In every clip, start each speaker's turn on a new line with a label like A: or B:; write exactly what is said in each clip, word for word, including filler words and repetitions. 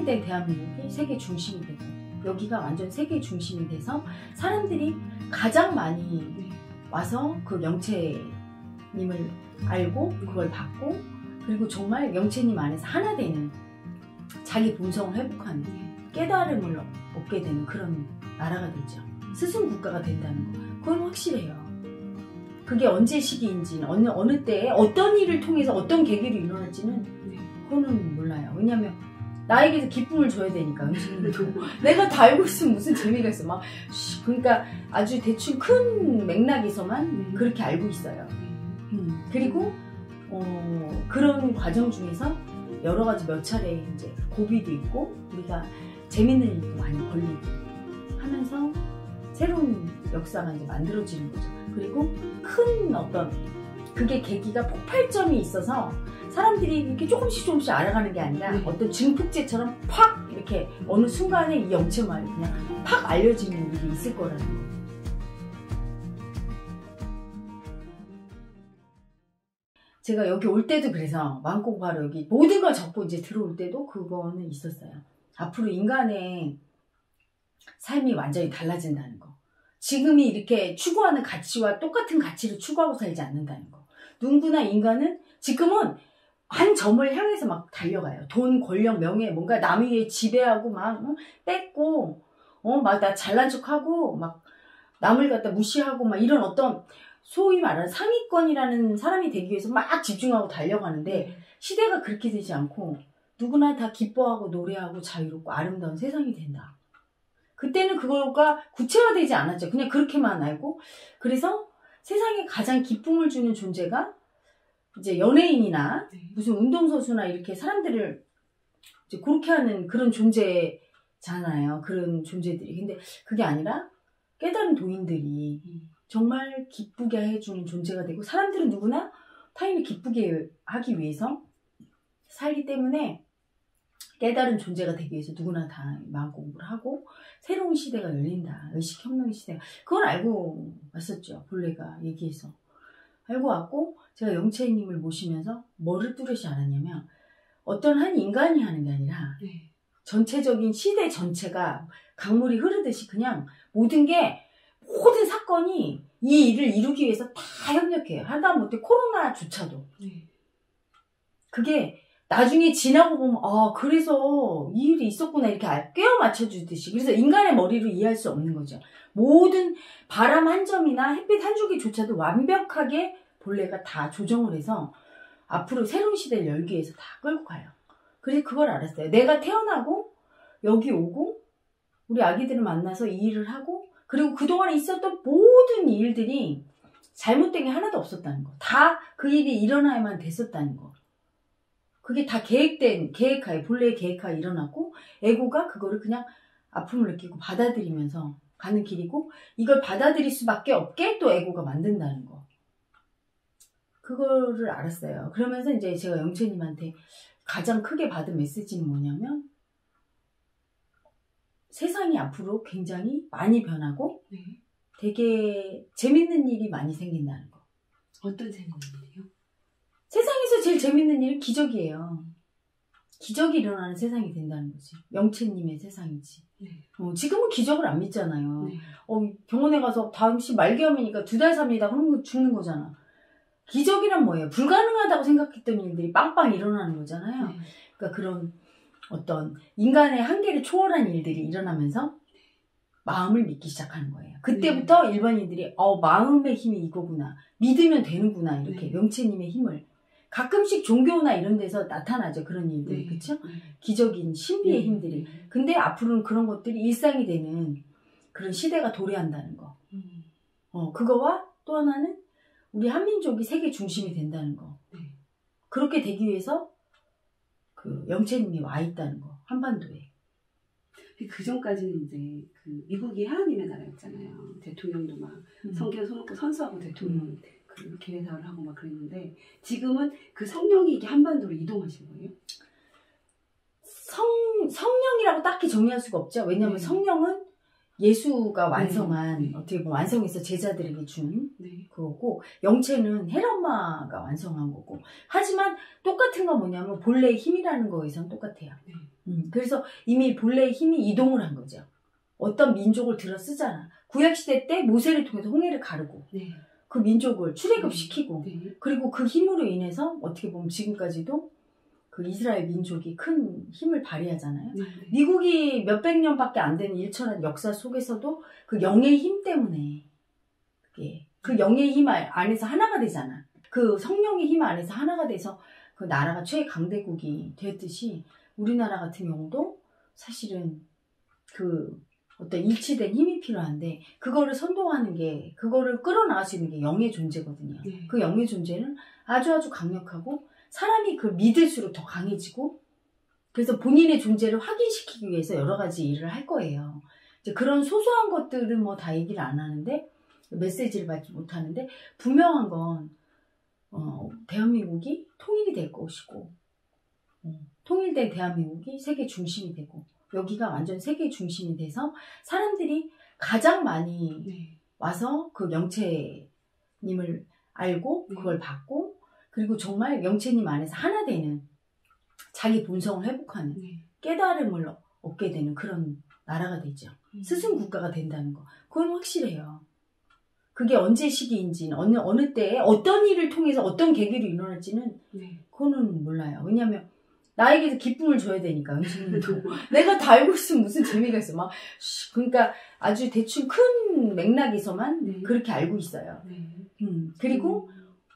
A: 때 대한민국이 세계 중심이 되고 여기가 완전 세계 중심이 돼서 사람들이 가장 많이 와서 그 영채님을 알고 그걸 받고 그리고 정말 영채님 안에서 하나 되는 자기 본성을 회복하는 깨달음을 얻게 되는 그런 나라가 되죠. 스승 국가가 된다는 거. 그건 확실해요. 그게 언제 시기인지는 어느, 어느 때에 어떤 일을 통해서 어떤 계기로 일어날지는 그거는 몰라요. 왜냐면 나에게서 기쁨을 줘야 되니까. 내가 다 알고 있으면 무슨 재미가 있어. 막 그러니까 아주 대충 큰 맥락에서만 그렇게 알고 있어요. 음. 그리고 어, 그런 과정 중에서 여러 가지 몇 차례 이제 고비도 있고 우리가 재밌는 일도 많이 걸리고 하면서 새로운 역사가 이제 만들어지는 거죠. 그리고 큰 어떤 그게 계기가 폭발점이 있어서 사람들이 이렇게 조금씩 조금씩 알아가는 게 아니라 네. 어떤 증폭제처럼 팍 이렇게 어느 순간에 이 영채말이 그냥 팍 알려지는 일이 있을 거라는 거. 제가 여기 올 때도 그래서 마음고 바로 여기 모든 걸 접고 이제 들어올 때도 그거는 있었어요. 앞으로 인간의 삶이 완전히 달라진다는 거. 지금이 이렇게 추구하는 가치와 똑같은 가치를 추구하고 살지 않는다는 거. 누구나 인간은 지금은 한 점을 향해서 막 달려가요. 돈, 권력, 명예, 뭔가 남 위에 지배하고 막 어? 뺏고 어, 막 나 잘난 척하고 막 남을 갖다 무시하고 막 이런 어떤 소위 말하는 상위권이라는 사람이 되기 위해서 막 집중하고 달려가는데 시대가 그렇게 되지 않고 누구나 다 기뻐하고 노래하고 자유롭고 아름다운 세상이 된다. 그때는 그거가 구체화되지 않았죠. 그냥 그렇게만 알고. 그래서 세상에 가장 기쁨을 주는 존재가 이제 연예인이나 무슨 운동선수나 이렇게 사람들을 이제 그렇게 하는 그런 존재잖아요. 그런 존재들이. 근데 그게 아니라 깨달은 도인들이 정말 기쁘게 해주는 존재가 되고 사람들은 누구나 타인을 기쁘게 하기 위해서 살기 때문에 깨달은 존재가 되기 위해서 누구나 다 마음 공부를 하고 새로운 시대가 열린다. 의식혁명의 시대가. 그건 알고 왔었죠. 본래가 얘기해서. 알고 왔고 제가 영채님을 모시면서 뭐를 뚜렷이 알았냐면 어떤 한 인간이 하는 게 아니라 네. 전체적인 시대 전체가 강물이 흐르듯이 그냥 모든 게 모든 사건이 이 일을 이루기 위해서 다 협력해요. 하다못해 코로나조차도. 네. 그게 나중에 지나고 보면 아 그래서 이 일이 있었구나 이렇게 꿰어 맞춰주듯이. 그래서 인간의 머리로 이해할 수 없는 거죠. 모든 바람 한 점이나 햇빛 한 줄기조차도 완벽하게 본래가 다 조정을 해서 앞으로 새로운 시대를 열기 위해서 다 끌고 가요. 그래서 그걸 알았어요. 내가 태어나고 여기 오고 우리 아기들을 만나서 이 일을 하고 그리고 그동안에 있었던 모든 일들이 잘못된 게 하나도 없었다는 거. 다 그 일이 일어나야만 됐었다는 거. 그게 다 계획된, 계획하에, 본래의 계획하에 일어났고, 에고가 그거를 그냥 아픔을 느끼고 받아들이면서 가는 길이고, 이걸 받아들일 수밖에 없게 또 에고가 만든다는 거. 그거를 알았어요. 그러면서 이제 제가 영채님한테 가장 크게 받은 메시지는 뭐냐면, 세상이 앞으로 굉장히 많이 변하고, 네. 되게 재밌는 일이 많이 생긴다는 거.
B: 어떤 재밌는 일이요?
A: 세상에서 제일 재밌는 일은 기적이에요. 기적이 일어나는 세상이 된다는 거지. 영채님의 세상이지. 네. 어, 지금은 기적을 안 믿잖아요. 네. 어, 병원에 가서 다음 시 말기암이니까 두 달 삽니다. 그러면 죽는 거잖아. 기적이란 뭐예요? 불가능하다고 생각했던 일들이 빵빵 일어나는 거잖아요. 네. 그러니까 그런 어떤 인간의 한계를 초월한 일들이 일어나면서 마음을 믿기 시작하는 거예요. 그때부터 네. 일반인들이 어 마음의 힘이 이거구나. 믿으면 되는구나. 이렇게 네. 영채님의 힘을. 가끔씩 종교나 이런 데서 나타나죠. 그런 일들이. 네. 그렇죠? 네. 기적인 신비의 네. 힘들이. 근데 앞으로는 그런 것들이 일상이 되는 그런 시대가 도래한다는 거. 음. 어, 그거와 또 하나는 우리 한민족이 세계 중심이 된다는 거. 네. 그렇게 되기 위해서 그 영채님이 와 있다는 거. 한반도에.
B: 그 전까지는 이제 그 미국이 하나님의 나라였잖아요. 대통령도 막 음. 성경 손놓고 선서하고 대통령 음. 그 기회사를 하고 막 그랬는데 지금은 그 성령이 이게 한반도로 이동하신 거예요?
A: 성 성령이라고 딱히 정의할 수가 없죠. 왜냐하면 네. 성령은 예수가 완성한
B: 네.
A: 어떻게 보면 완성해서 제자들에게 준
B: 네.
A: 그거고 영체는 헬엄마가 완성한 거고 하지만 똑같은 건 뭐냐면 본래의 힘이라는 거에선 똑같아요.
B: 네.
A: 음, 그래서 이미 본래의 힘이 이동을 한 거죠. 어떤 민족을 들어 쓰잖아. 구약시대 때 모세를 통해서 홍해를 가르고
B: 네.
A: 그 민족을 출애굽시키고
B: 네.
A: 그리고 그 힘으로 인해서 어떻게 보면 지금까지도 그 이스라엘 민족이 큰 힘을 발휘하잖아요.
B: 네.
A: 미국이 몇백 년밖에 안 되는 일천한 역사 속에서도 그 영의 힘 때문에 그게 그 영의 힘 안에서 하나가 되잖아. 그 성령의 힘 안에서 하나가 돼서 그 나라가 최강대국이 됐듯이 우리나라 같은 경우도 사실은 그 어떤 일치된 힘이 필요한데 그거를 선도하는 게 그거를 끌어나갈 수 있는 게 영의 존재거든요.
B: 네.
A: 그 영의 존재는 아주 아주 강력하고 사람이 그 믿을수록 더 강해지고 그래서 본인의 존재를 확인시키기 위해서 여러 가지 일을 할 거예요. 이제 그런 소소한 것들은 뭐 다 얘기를 안 하는데 메시지를 받지 못하는데 분명한 건 어, 대한민국이 통일이 될 것이고 어, 통일된 대한민국이 세계 중심이 되고 여기가 완전 세계 중심이 돼서 사람들이 가장 많이
B: 네.
A: 와서 그 영체님을 알고 그걸 받고 그리고 정말 영체님 안에서 하나 되는 자기 본성을 회복하는
B: 네.
A: 깨달음을 얻게 되는 그런 나라가 되죠.
B: 음.
A: 스승 국가가 된다는 거. 그건 확실해요. 그게 언제 시기인지는 어느 어느 때에 어떤 일을 통해서 어떤 계기로 일어날지는
B: 네.
A: 그거는 몰라요. 왜냐하면 나에게도 기쁨을 줘야 되니까 은신님도 내가 다 알고 있으면 무슨 재미가 있어. 막 그러니까 아주 대충 큰 맥락에서만
B: 네.
A: 그렇게 알고 있어요.
B: 네.
A: 음, 그리고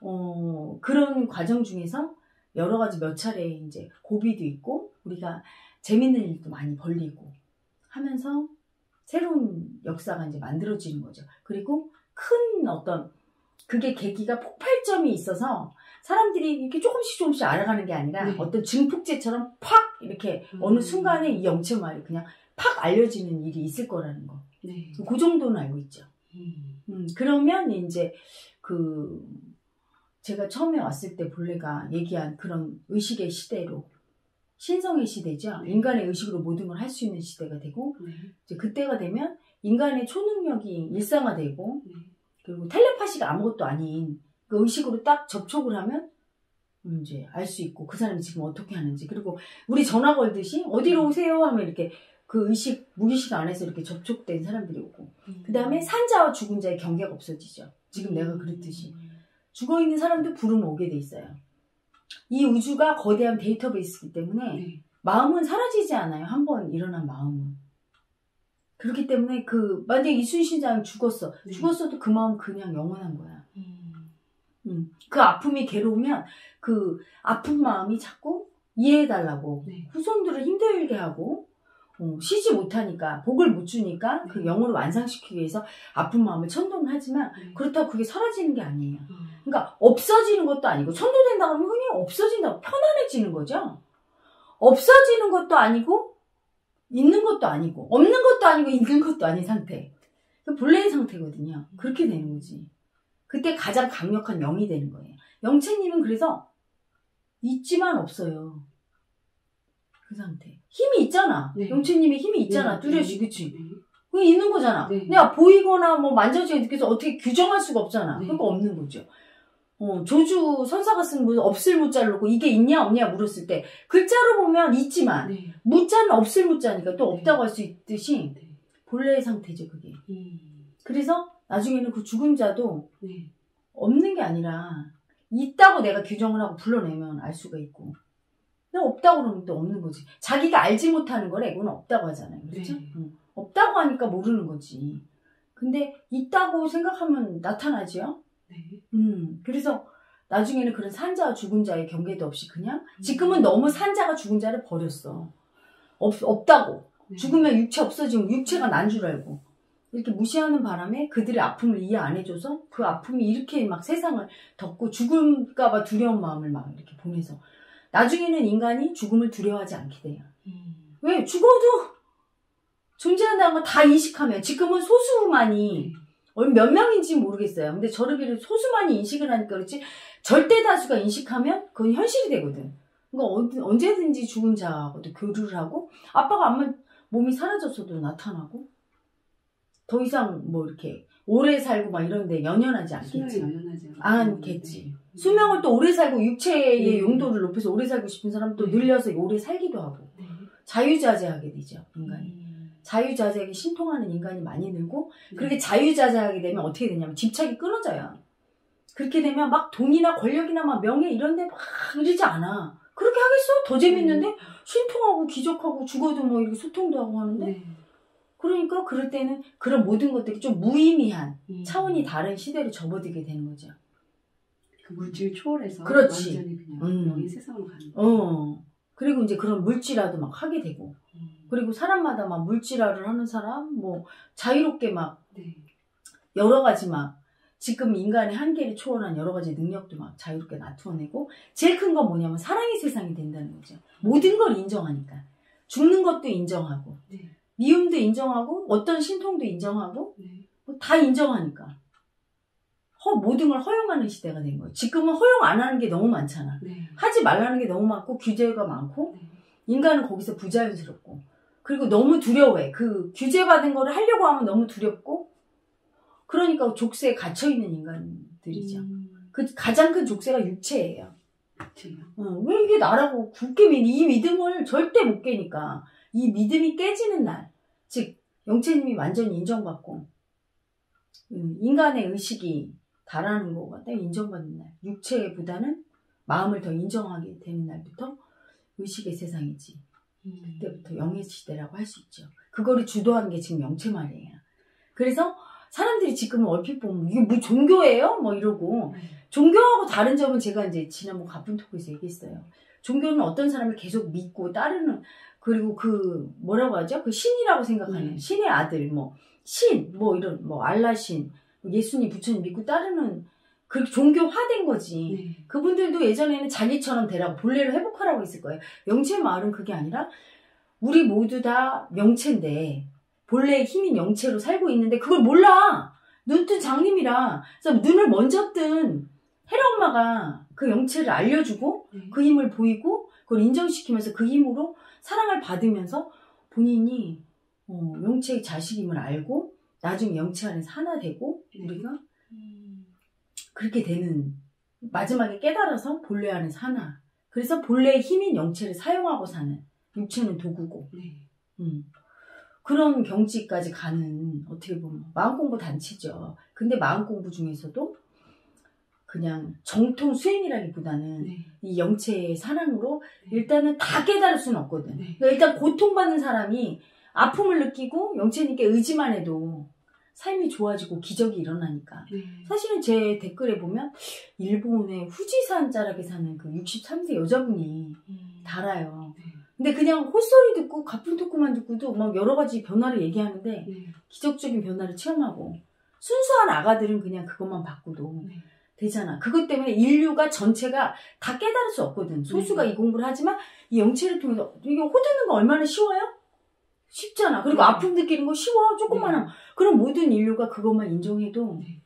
A: 어, 그런 과정 중에서 여러 가지 몇 차례 이제 고비도 있고 우리가 재밌는 일도 많이 벌리고 하면서 새로운 역사가 이제 만들어지는 거죠. 그리고 큰 어떤 그게 계기가 폭발점이 있어서 사람들이 이렇게 조금씩 조금씩 알아가는 게 아니라
B: 네.
A: 어떤 증폭제처럼 팍 이렇게
B: 음.
A: 어느 순간에 이 영체말이 그냥 팍 알려지는 일이 있을 거라는 거.
B: 네.
A: 그 정도는 알고 있죠.
B: 음.
A: 음, 그러면 이제 그 제가 처음에 왔을 때 본래가 얘기한 그런 의식의 시대로 신성의 시대죠.
B: 네.
A: 인간의 의식으로 모든 걸 할 수 있는 시대가 되고
B: 네.
A: 이제 그때가 되면 인간의 초능력이 일상화되고
B: 네.
A: 그리고 텔레파시가 아무것도 아닌 그 의식으로 딱 접촉을 하면 이제 알 수 있고 그 사람이 지금 어떻게 하는지 그리고 우리 전화 걸듯이 어디로 오세요 하면 이렇게 그 의식 무의식 안에서 이렇게 접촉된 사람들이 오고
B: 음.
A: 그 다음에 산자와 죽은 자의 경계가 없어지죠. 지금 내가 그랬듯이 죽어있는 사람도 부르면 오게 돼 있어요. 이 우주가 거대한 데이터베이스이기 때문에
B: 네.
A: 마음은 사라지지 않아요. 한번 일어난 마음은. 그렇기 때문에 그 만약에 이순신장 죽었어.
B: 네.
A: 죽었어도 그 마음 그냥 영원한 거야.
B: 음.
A: 음. 그 아픔이 괴로우면 그 아픈 마음이 자꾸 이해해달라고
B: 네.
A: 후손들을 힘들게 하고 어, 쉬지 못하니까 복을 못 주니까 그
B: 네.
A: 영혼을 완상시키기 위해서 아픈 마음을 천도는 하지만
B: 네.
A: 그렇다고 그게 사라지는 게 아니에요.
B: 음.
A: 그러니까 없어지는 것도 아니고 천도된다고 하면 그냥 없어진다고 편안해지는 거죠. 없어지는 것도 아니고 있는 것도 아니고 없는 것도 아니고 있는 것도 아닌 상태. 그 본래의 상태거든요. 그렇게 되는 거지. 그때 가장 강력한 영이 되는 거예요. 영체님은 그래서 있지만 없어요. 그 상태. 힘이 있잖아.
B: 네.
A: 영체님의 힘이 있잖아.
B: 네.
A: 뚜렷이.
B: 네.
A: 그치?
B: 네.
A: 그게 있는 거잖아.
B: 네.
A: 내가 보이거나 뭐 만져지게 느껴서 어떻게 규정할 수가 없잖아.
B: 네.
A: 그러니까 없는 거죠. 어, 조주 선사가 쓴 뭐 없을 무자를 놓고 이게 있냐 없냐 물었을 때 글자로 보면 있지만
B: 네.
A: 무자는 없을 무자니까 또 없다고
B: 네.
A: 할 수 있듯이
B: 네.
A: 본래의 상태죠 그게.
B: 음.
A: 그래서 나중에는 그 죽은 자도
B: 네.
A: 없는 게 아니라 있다고 내가 규정을 하고 불러내면 알 수가 있고 근데 없다고 그러면 또 없는 거지. 자기가 알지 못하는 걸 에고는 없다고 하잖아요. 그렇죠?
B: 네.
A: 응. 없다고 하니까 모르는 거지. 근데 있다고 생각하면 나타나지요.
B: 네.
A: 음, 그래서 나중에는 그런 산자와 죽은 자의 경계도 없이 그냥 지금은 너무 산자가 죽은 자를 버렸어. 없, 없다고.
B: 네.
A: 죽으면 육체 없어지면 육체가 난 줄 알고 이렇게 무시하는 바람에 그들의 아픔을 이해 안 해줘서 그 아픔이 이렇게 막 세상을 덮고 죽을까봐 두려운 마음을 막 이렇게 보내서 나중에는 인간이 죽음을 두려워하지 않게 돼요.
B: 음.
A: 왜? 죽어도 존재한다는 걸 다 인식하면 지금은 소수만이
B: 네.
A: 몇 명인지 모르겠어요. 근데 저를 비롯해 소수만이 인식을 하니까 그렇지 절대 다수가 인식하면 그건 현실이 되거든. 그러니까 언제든지 죽은 자하고도 교류를 하고 아빠가 아마 몸이 사라졌어도 나타나고 더 이상 뭐 이렇게 오래 살고 막 이런데 연연하지 않겠지.
B: 수명이 연연하지
A: 않겠지.
B: 네.
A: 수명을 또 오래 살고 육체의
B: 네.
A: 용도를 높여서 오래 살고 싶은 사람 또
B: 네.
A: 늘려서 오래 살기도 하고
B: 네.
A: 자유자재하게 되죠, 인간이.
B: 음.
A: 자유자재하게 신통하는 인간이 많이 늘고
B: 네.
A: 그렇게 자유자재하게 되면 어떻게 되냐면 집착이 끊어져요. 그렇게 되면 막 돈이나 권력이나 막 명예 이런 데 막 이러지 않아. 그렇게 하겠어? 더 재밌는데?
B: 음.
A: 신통하고 기적하고 죽어도 뭐 이렇게 소통도 하고 하는데?
B: 네.
A: 그러니까 그럴 때는 그런 모든 것들이 좀 무의미한
B: 음.
A: 차원이 다른 시대로 접어들게 되는 거죠.
B: 그 물질 초월해서
A: 그렇지.
B: 완전히 그냥
A: 음.
B: 영의 세상으로 가는 거.
A: 어. 그리고 이제 그런 물질화도 막 하게 되고.
B: 음.
A: 그리고 사람마다 막 물질화를 하는 사람, 뭐 자유롭게 막
B: 네.
A: 여러 가지 막 지금 인간의 한계를 초월한 여러 가지 능력도 막 자유롭게 나타내고 제일 큰 건 뭐냐면 사랑의 세상이 된다는 거죠. 모든 걸 인정하니까. 죽는 것도 인정하고
B: 네.
A: 미움도 인정하고 어떤 신통도 인정하고
B: 네.
A: 뭐 다 인정하니까 허, 모든 걸 허용하는 시대가 된 거예요. 지금은 허용 안 하는 게 너무 많잖아.
B: 네.
A: 하지 말라는 게 너무 많고 규제가 많고
B: 네.
A: 인간은 거기서 부자연스럽고 그리고 너무 두려워해. 그 규제받은 거를 하려고 하면 너무 두렵고 그러니까 족쇄에 갇혀있는 인간들이죠.
B: 음.
A: 그 가장 큰 족쇄가 육체예요.
B: 그렇죠.
A: 어, 왜 이게 나라고 굳게 믿, 이 믿음을 절대 못 깨니까 이 믿음이 깨지는 날, 즉 영체님이 완전히 인정받고 음, 인간의 의식이 달하는 것 같아 인정받는 날, 육체보다는 마음을 더 인정하게 되는 날부터 의식의 세상이지.
B: 음.
A: 그때부터 영의 시대라고 할 수 있죠. 그거를 주도하는 게 지금 영체 말이에요. 그래서 사람들이 지금 얼핏 보면 이게 뭐 종교예요? 뭐 이러고
B: 네.
A: 종교하고 다른 점은 제가 이제 지난번 가쁜 토크에서 얘기했어요. 종교는 어떤 사람을 계속 믿고 따르는 그리고 그 뭐라고 하죠? 그 신이라고 생각하는
B: 네.
A: 신의 아들 뭐 신 뭐 이런 뭐 알라신 예수님 부처님 믿고 따르는 그 종교화된 거지.
B: 네.
A: 그분들도 예전에는 자기처럼 되라고 본래를 회복하라고 했을 거예요. 영체 마을은 그게 아니라 우리 모두 다 영체인데 본래의 힘인 영체로 살고 있는데 그걸 몰라. 눈뜬 장님이라. 그래서 눈을 먼저 뜬 헤라 엄마가 그 영체를 알려주고
B: 네.
A: 그 힘을 보이고 그걸 인정시키면서 그 힘으로 사랑을 받으면서 본인이 어, 영체의 자식임을 알고 나중에 영체 안에서 하나 되고
B: 네.
A: 우리가
B: 음.
A: 그렇게 되는 마지막에 깨달아서 본래 안에서 하나. 그래서 본래의 힘인 영체를 사용하고 사는 육체는 도구고
B: 네.
A: 음. 그런 경지까지 가는 어떻게 보면 마음공부 단체죠. 근데 마음공부 중에서도 그냥 정통 수행이라기보다는
B: 네.
A: 이 영체의 사랑으로
B: 네.
A: 일단은 다 깨달을 수는 없거든.
B: 네.
A: 그러니까 일단 고통받는 사람이 아픔을 느끼고 영체님께 의지만 해도 삶이 좋아지고 기적이 일어나니까.
B: 네.
A: 사실은 제 댓글에 보면 일본의 후지산 자락에 사는 그 육십삼 세 여자분이
B: 음.
A: 달아요.
B: 네.
A: 근데 그냥 헛소리 듣고 가쁜 토크만 듣고도 막 여러 가지 변화를 얘기하는데
B: 네.
A: 기적적인 변화를 체험하고 순수한 아가들은 그냥 그것만 바꾸도
B: 네.
A: 되잖아. 그것 때문에 인류가 전체가 다 깨달을 수 없거든. 소수가
B: 네.
A: 이 공부를 하지만 이 영체를 통해서 이게 호드는 거 얼마나 쉬워요? 쉽잖아. 그리고
B: 네.
A: 아픔 느끼는 거 쉬워. 조금만
B: 네.
A: 하면. 그럼 모든 인류가 그것만 인정해도
B: 네.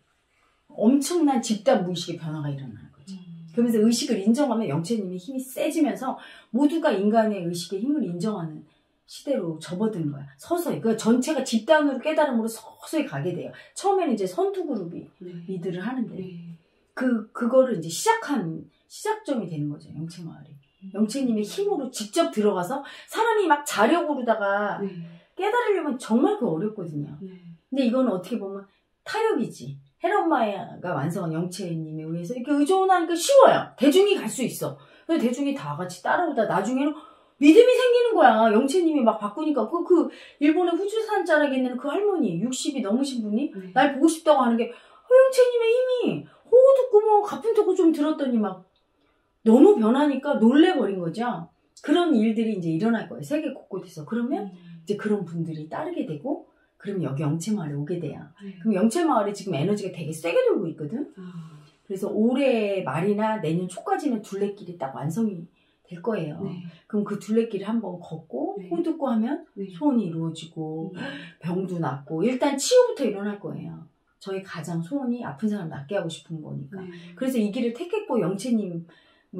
A: 엄청난 집단 무의식의 변화가 일어나는 거지.
B: 음.
A: 그러면서 의식을 인정하면 영체님의 힘이 세지면서 모두가 인간의 의식의 힘을 인정하는 시대로 접어드는 거야. 서서히. 그 전체가 집단으로 깨달음으로 서서히 가게 돼요. 처음에는 이제 선두 그룹이
B: 네.
A: 리드를 하는데
B: 네.
A: 그, 그거를 이제 시작한 시작점이 되는 거죠. 영체 마을이. 영체님의 힘으로 직접 들어가서 사람이 막 자려고 그러다가
B: 네.
A: 깨달으려면 정말 그 어렵거든요.
B: 네.
A: 근데 이거는 어떻게 보면 타협이지. 헤라 엄마가 완성한 영체님에 의해서 이렇게 의존하니까 쉬워요. 대중이 갈 수 있어. 그래서 대중이 다 같이 따라오다 나중에는 믿음이 생기는 거야. 영체님이 막 바꾸니까 그, 그 일본의 후주산 자락에 있는 그 할머니 육십이 넘으신 분이
B: 네.
A: 날 보고 싶다고 하는 게 어, 영체님의 힘이 호우 듣고 뭐 가쁜 듣고 좀 들었더니 막 너무 변하니까 놀래버린 거죠. 그런 일들이 이제 일어날 거예요. 세계 곳곳에서. 그러면
B: 음.
A: 이제 그런 분들이 따르게 되고 그러면 여기 영체마을에 오게 돼요.
B: 네.
A: 그럼 영체마을에 지금 에너지가 되게 세게 돌고 있거든.
B: 아.
A: 그래서 올해 말이나 내년 초까지는 둘레길이 딱 완성이 될 거예요.
B: 네.
A: 그럼 그 둘레길을 한번 걷고
B: 네.
A: 호 듣고 하면
B: 네.
A: 소원이 이루어지고
B: 음.
A: 병도 낫고 일단 치유부터 일어날 거예요. 저희 가장 소원이 아픈 사람 낫게 하고 싶은 거니까.
B: 네.
A: 그래서 이 길을 택했고 영체님을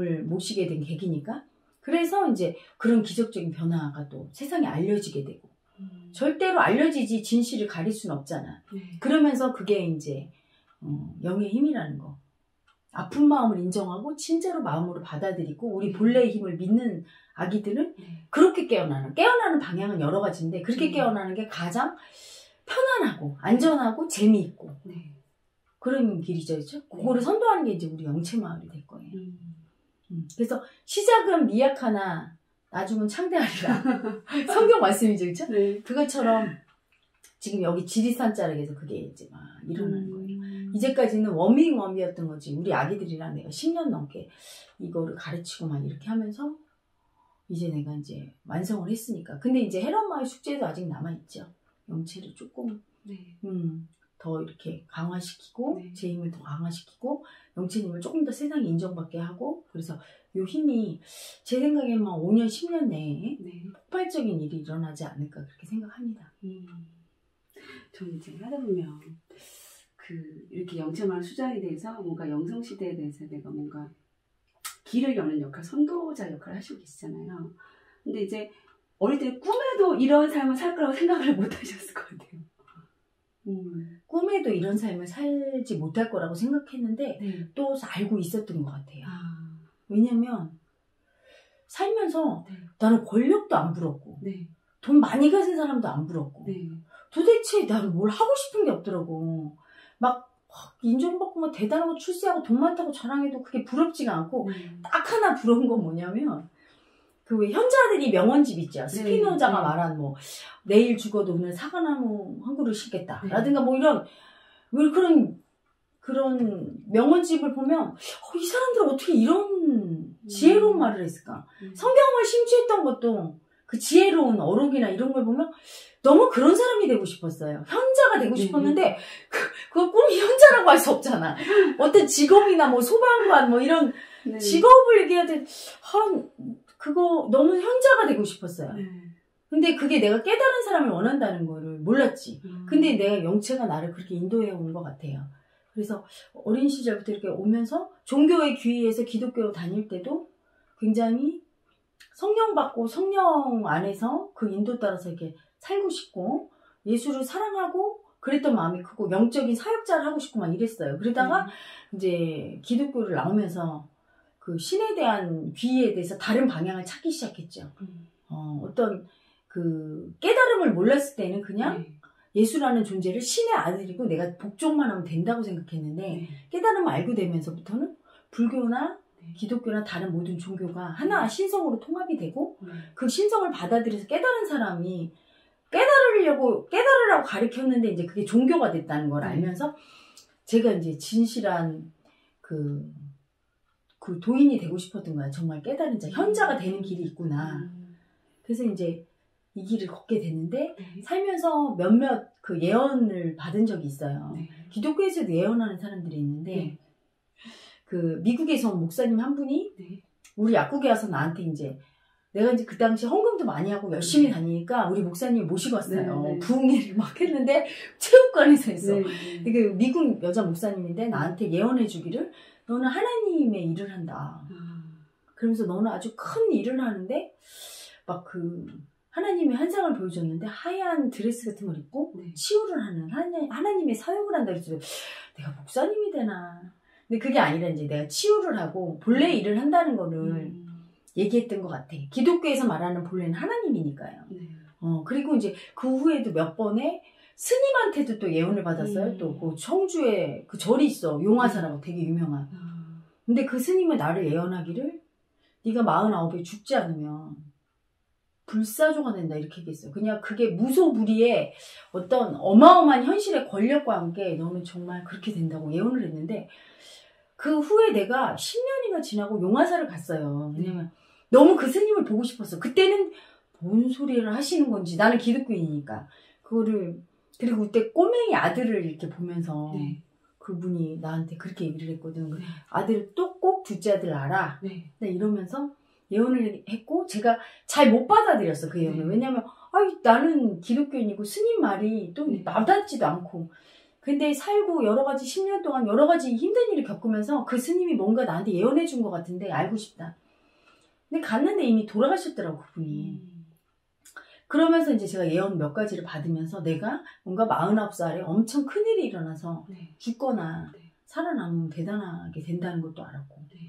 A: 모시게 된 계기니까. 그래서 이제 그런 기적적인 변화가 또 세상에 알려지게 되고
B: 음.
A: 절대로 알려지지 진실을 가릴 수는 없잖아.
B: 네.
A: 그러면서 그게 이제 어, 영의 힘이라는 거. 아픈 마음을 인정하고 진짜로 마음으로 받아들이고 우리 본래의 힘을 믿는 아기들은
B: 네.
A: 그렇게 깨어나는 깨어나는 방향은 여러 가지인데 그렇게
B: 음.
A: 깨어나는 게 가장 편안하고 안전하고 재미있고
B: 네.
A: 그런 길이죠. 그렇죠? 그거를 선도하는 게 이제 우리 영체 마을이 될 거예요.
B: 음.
A: 음. 그래서 시작은 미약하나 나중은 창대하리라. 성경 말씀이죠. 그렇죠?
B: 네.
A: 그것처럼 지금 여기 지리산 자락에서 그게 이제 막 일어나는 거예요.
B: 음.
A: 이제까지는 워밍업이었던 거지. 우리 아기들이랑 내가 십 년 넘게 이거를 가르치고 막 이렇게 하면서 이제 내가 이제 완성을 했으니까. 근데 이제 헤런마을 숙제도 아직 남아있죠. 영체를 조금
B: 네.
A: 음, 더 이렇게 강화시키고
B: 네.
A: 제 힘을 더 강화시키고 영체님을 조금 더 세상에 인정받게 하고 그래서 요 힘이 제 생각에 막 오 년, 십 년 내에
B: 네.
A: 폭발적인 일이 일어나지 않을까 그렇게 생각합니다.
B: 음. 저는 이제 하다 보면 그 이렇게 영체마을 수장에 대해서 뭔가 영성시대에 대해서 내가 뭔가 길을 여는 역할, 선도자 역할을 하시고 계시잖아요. 근데 이제 어릴 때 꿈에도 이런 삶을 살 거라고 생각을 못 하셨을 것 같아요. 음.
A: 꿈에도 이런 삶을 살지 못할 거라고 생각했는데
B: 네.
A: 또 알고 있었던 것 같아요.
B: 아.
A: 왜냐면 살면서
B: 네.
A: 나는 권력도 안 부럽고
B: 네.
A: 돈 많이 가진 사람도 안 부럽고
B: 네.
A: 도대체 나는 뭘 하고 싶은 게 없더라고. 막 인정받고 막 대단한 거 출세하고 돈 많다고 자랑해도 그게 부럽지가 않고
B: 네.
A: 딱 하나 부러운 건 뭐냐면 그 왜 현자들이 명언집 있죠. 스피노자가
B: 네.
A: 말한 뭐 내일 죽어도 오늘 사과나무 한 그루 심겠다
B: 네.
A: 라든가 뭐 이런 왜 그런 그런 명언집을 보면 어, 이 사람들 어떻게 이런 지혜로운
B: 음.
A: 말을 했을까.
B: 음.
A: 성경을 심취했던 것도 그 지혜로운 어록이나 이런 걸 보면 너무 그런 사람이 되고 싶었어요. 현자가 되고
B: 네.
A: 싶었는데 그, 그 꿈이 현자라고 할 수 없잖아. 어떤 직업이나 뭐 소방관 뭐 이런
B: 네.
A: 직업을 얘기해야 돼. 한 그거 너무 현자가 되고 싶었어요.
B: 네.
A: 근데 그게 내가 깨달은 사람을 원한다는 거를 몰랐지.
B: 음.
A: 근데 내가 영체가 나를 그렇게 인도해 온 것 같아요. 그래서 어린 시절부터 이렇게 오면서 종교의 귀의에서 기독교 다닐 때도 굉장히 성령 받고 성령 안에서 그 인도 따라서 이렇게 살고 싶고 예수를 사랑하고 그랬던 마음이 크고 영적인 사역자를 하고 싶고 막 이랬어요. 그러다가
B: 네.
A: 이제 기독교를 나오면서 그 신에 대한 귀의에 대해서 다른 방향을 찾기 시작했죠.
B: 음.
A: 어, 어떤 그 깨달음을 몰랐을 때는 그냥
B: 네.
A: 예수라는 존재를 신의 아들이고 내가 복종만 하면 된다고 생각했는데
B: 네.
A: 깨달음을 알고 되면서부터는 불교나
B: 네.
A: 기독교나 다른 모든 종교가 하나 신성으로 통합이 되고
B: 네.
A: 그 신성을 받아들여서 깨달은 사람이 깨달으려고 깨달으라고 가르쳤는데 이제 그게 종교가 됐다는 걸 알면서 제가 이제 진실한 그, 그 도인이 되고 싶었던 거야. 정말 깨달은 자, 현자가 되는 길이 있구나.
B: 음.
A: 그래서 이제 이 길을 걷게 됐는데
B: 네.
A: 살면서 몇몇 그 예언을 받은 적이 있어요.
B: 네.
A: 기독교에서도 예언하는 사람들이 있는데
B: 네.
A: 그 미국에서 온 목사님 한 분이
B: 네.
A: 우리 약국에 와서 나한테 이제 내가 이제 그 당시 헌금도 많이 하고 열심히
B: 네.
A: 다니니까 우리 목사님을 모시고 왔어요.
B: 네, 네.
A: 부흥회를 막 했는데 체육관에서 했어.
B: 네.
A: 되게 미국 여자 목사님인데 나한테 예언해 주기를 너는 하나님의 일을 한다.
B: 아.
A: 그러면서 너는 아주 큰 일을 하는데 막 그 하나님의 환상을 보여줬는데 하얀 드레스 같은 걸 입고
B: 네.
A: 치유를 하는 하나님, 하나님의 사역을 한다 그래서 내가 목사님이 되나. 근데 그게 아니라 이제 내가 치유를 하고 본래 일을 한다는 거를
B: 음.
A: 얘기했던 것 같아. 기독교에서 말하는 본래는 하나님이니까요.
B: 네.
A: 어, 그리고 이제 그 후에도 몇 번에 스님한테도 또 예언을 받았어요.
B: 음.
A: 또 그 청주에 그 절이 있어. 용화사라고 되게 유명한.
B: 아.
A: 근데 그 스님은 나를 예언하기를 네가 마흔아홉에 죽지 않으면 불사조가 된다 이렇게 얘기했어요. 그냥 그게 무소불위의 어떤 어마어마한 현실의 권력과 함께 너는 정말 그렇게 된다고 예언을 했는데 그 후에 내가 십 년이나 지나고 용화사를 갔어요. 왜냐면 너무 그 스님을 보고 싶었어. 그때는 뭔 소리를 하시는 건지 나는 기독교인이니까 그거를 그리고 그때 꼬맹이 아들을 이렇게 보면서
B: 네.
A: 그분이 나한테 그렇게 얘기를 했거든.
B: 네.
A: 아들 또 꼭 둘째 아들 알아.
B: 네.
A: 이러면서 예언을 했고 제가 잘 못 받아들였어 그 예언을.
B: 네.
A: 왜냐면 아이, 나는 기독교인이고 스님 말이 또
B: 네.
A: 와닿지도 않고 근데 살고 여러 가지 십 년 동안 여러 가지 힘든 일을 겪으면서 그 스님이 뭔가 나한테 예언해 준 것 같은데 알고 싶다. 근데 갔는데 이미 돌아가셨더라고 그분이.
B: 음.
A: 그러면서 이제 제가 예언 몇 가지를 받으면서 내가 뭔가 마흔아홉 살에 엄청 큰일이 일어나서
B: 네.
A: 죽거나
B: 네.
A: 살아남으면 대단하게 된다는 것도 알았고.
B: 네.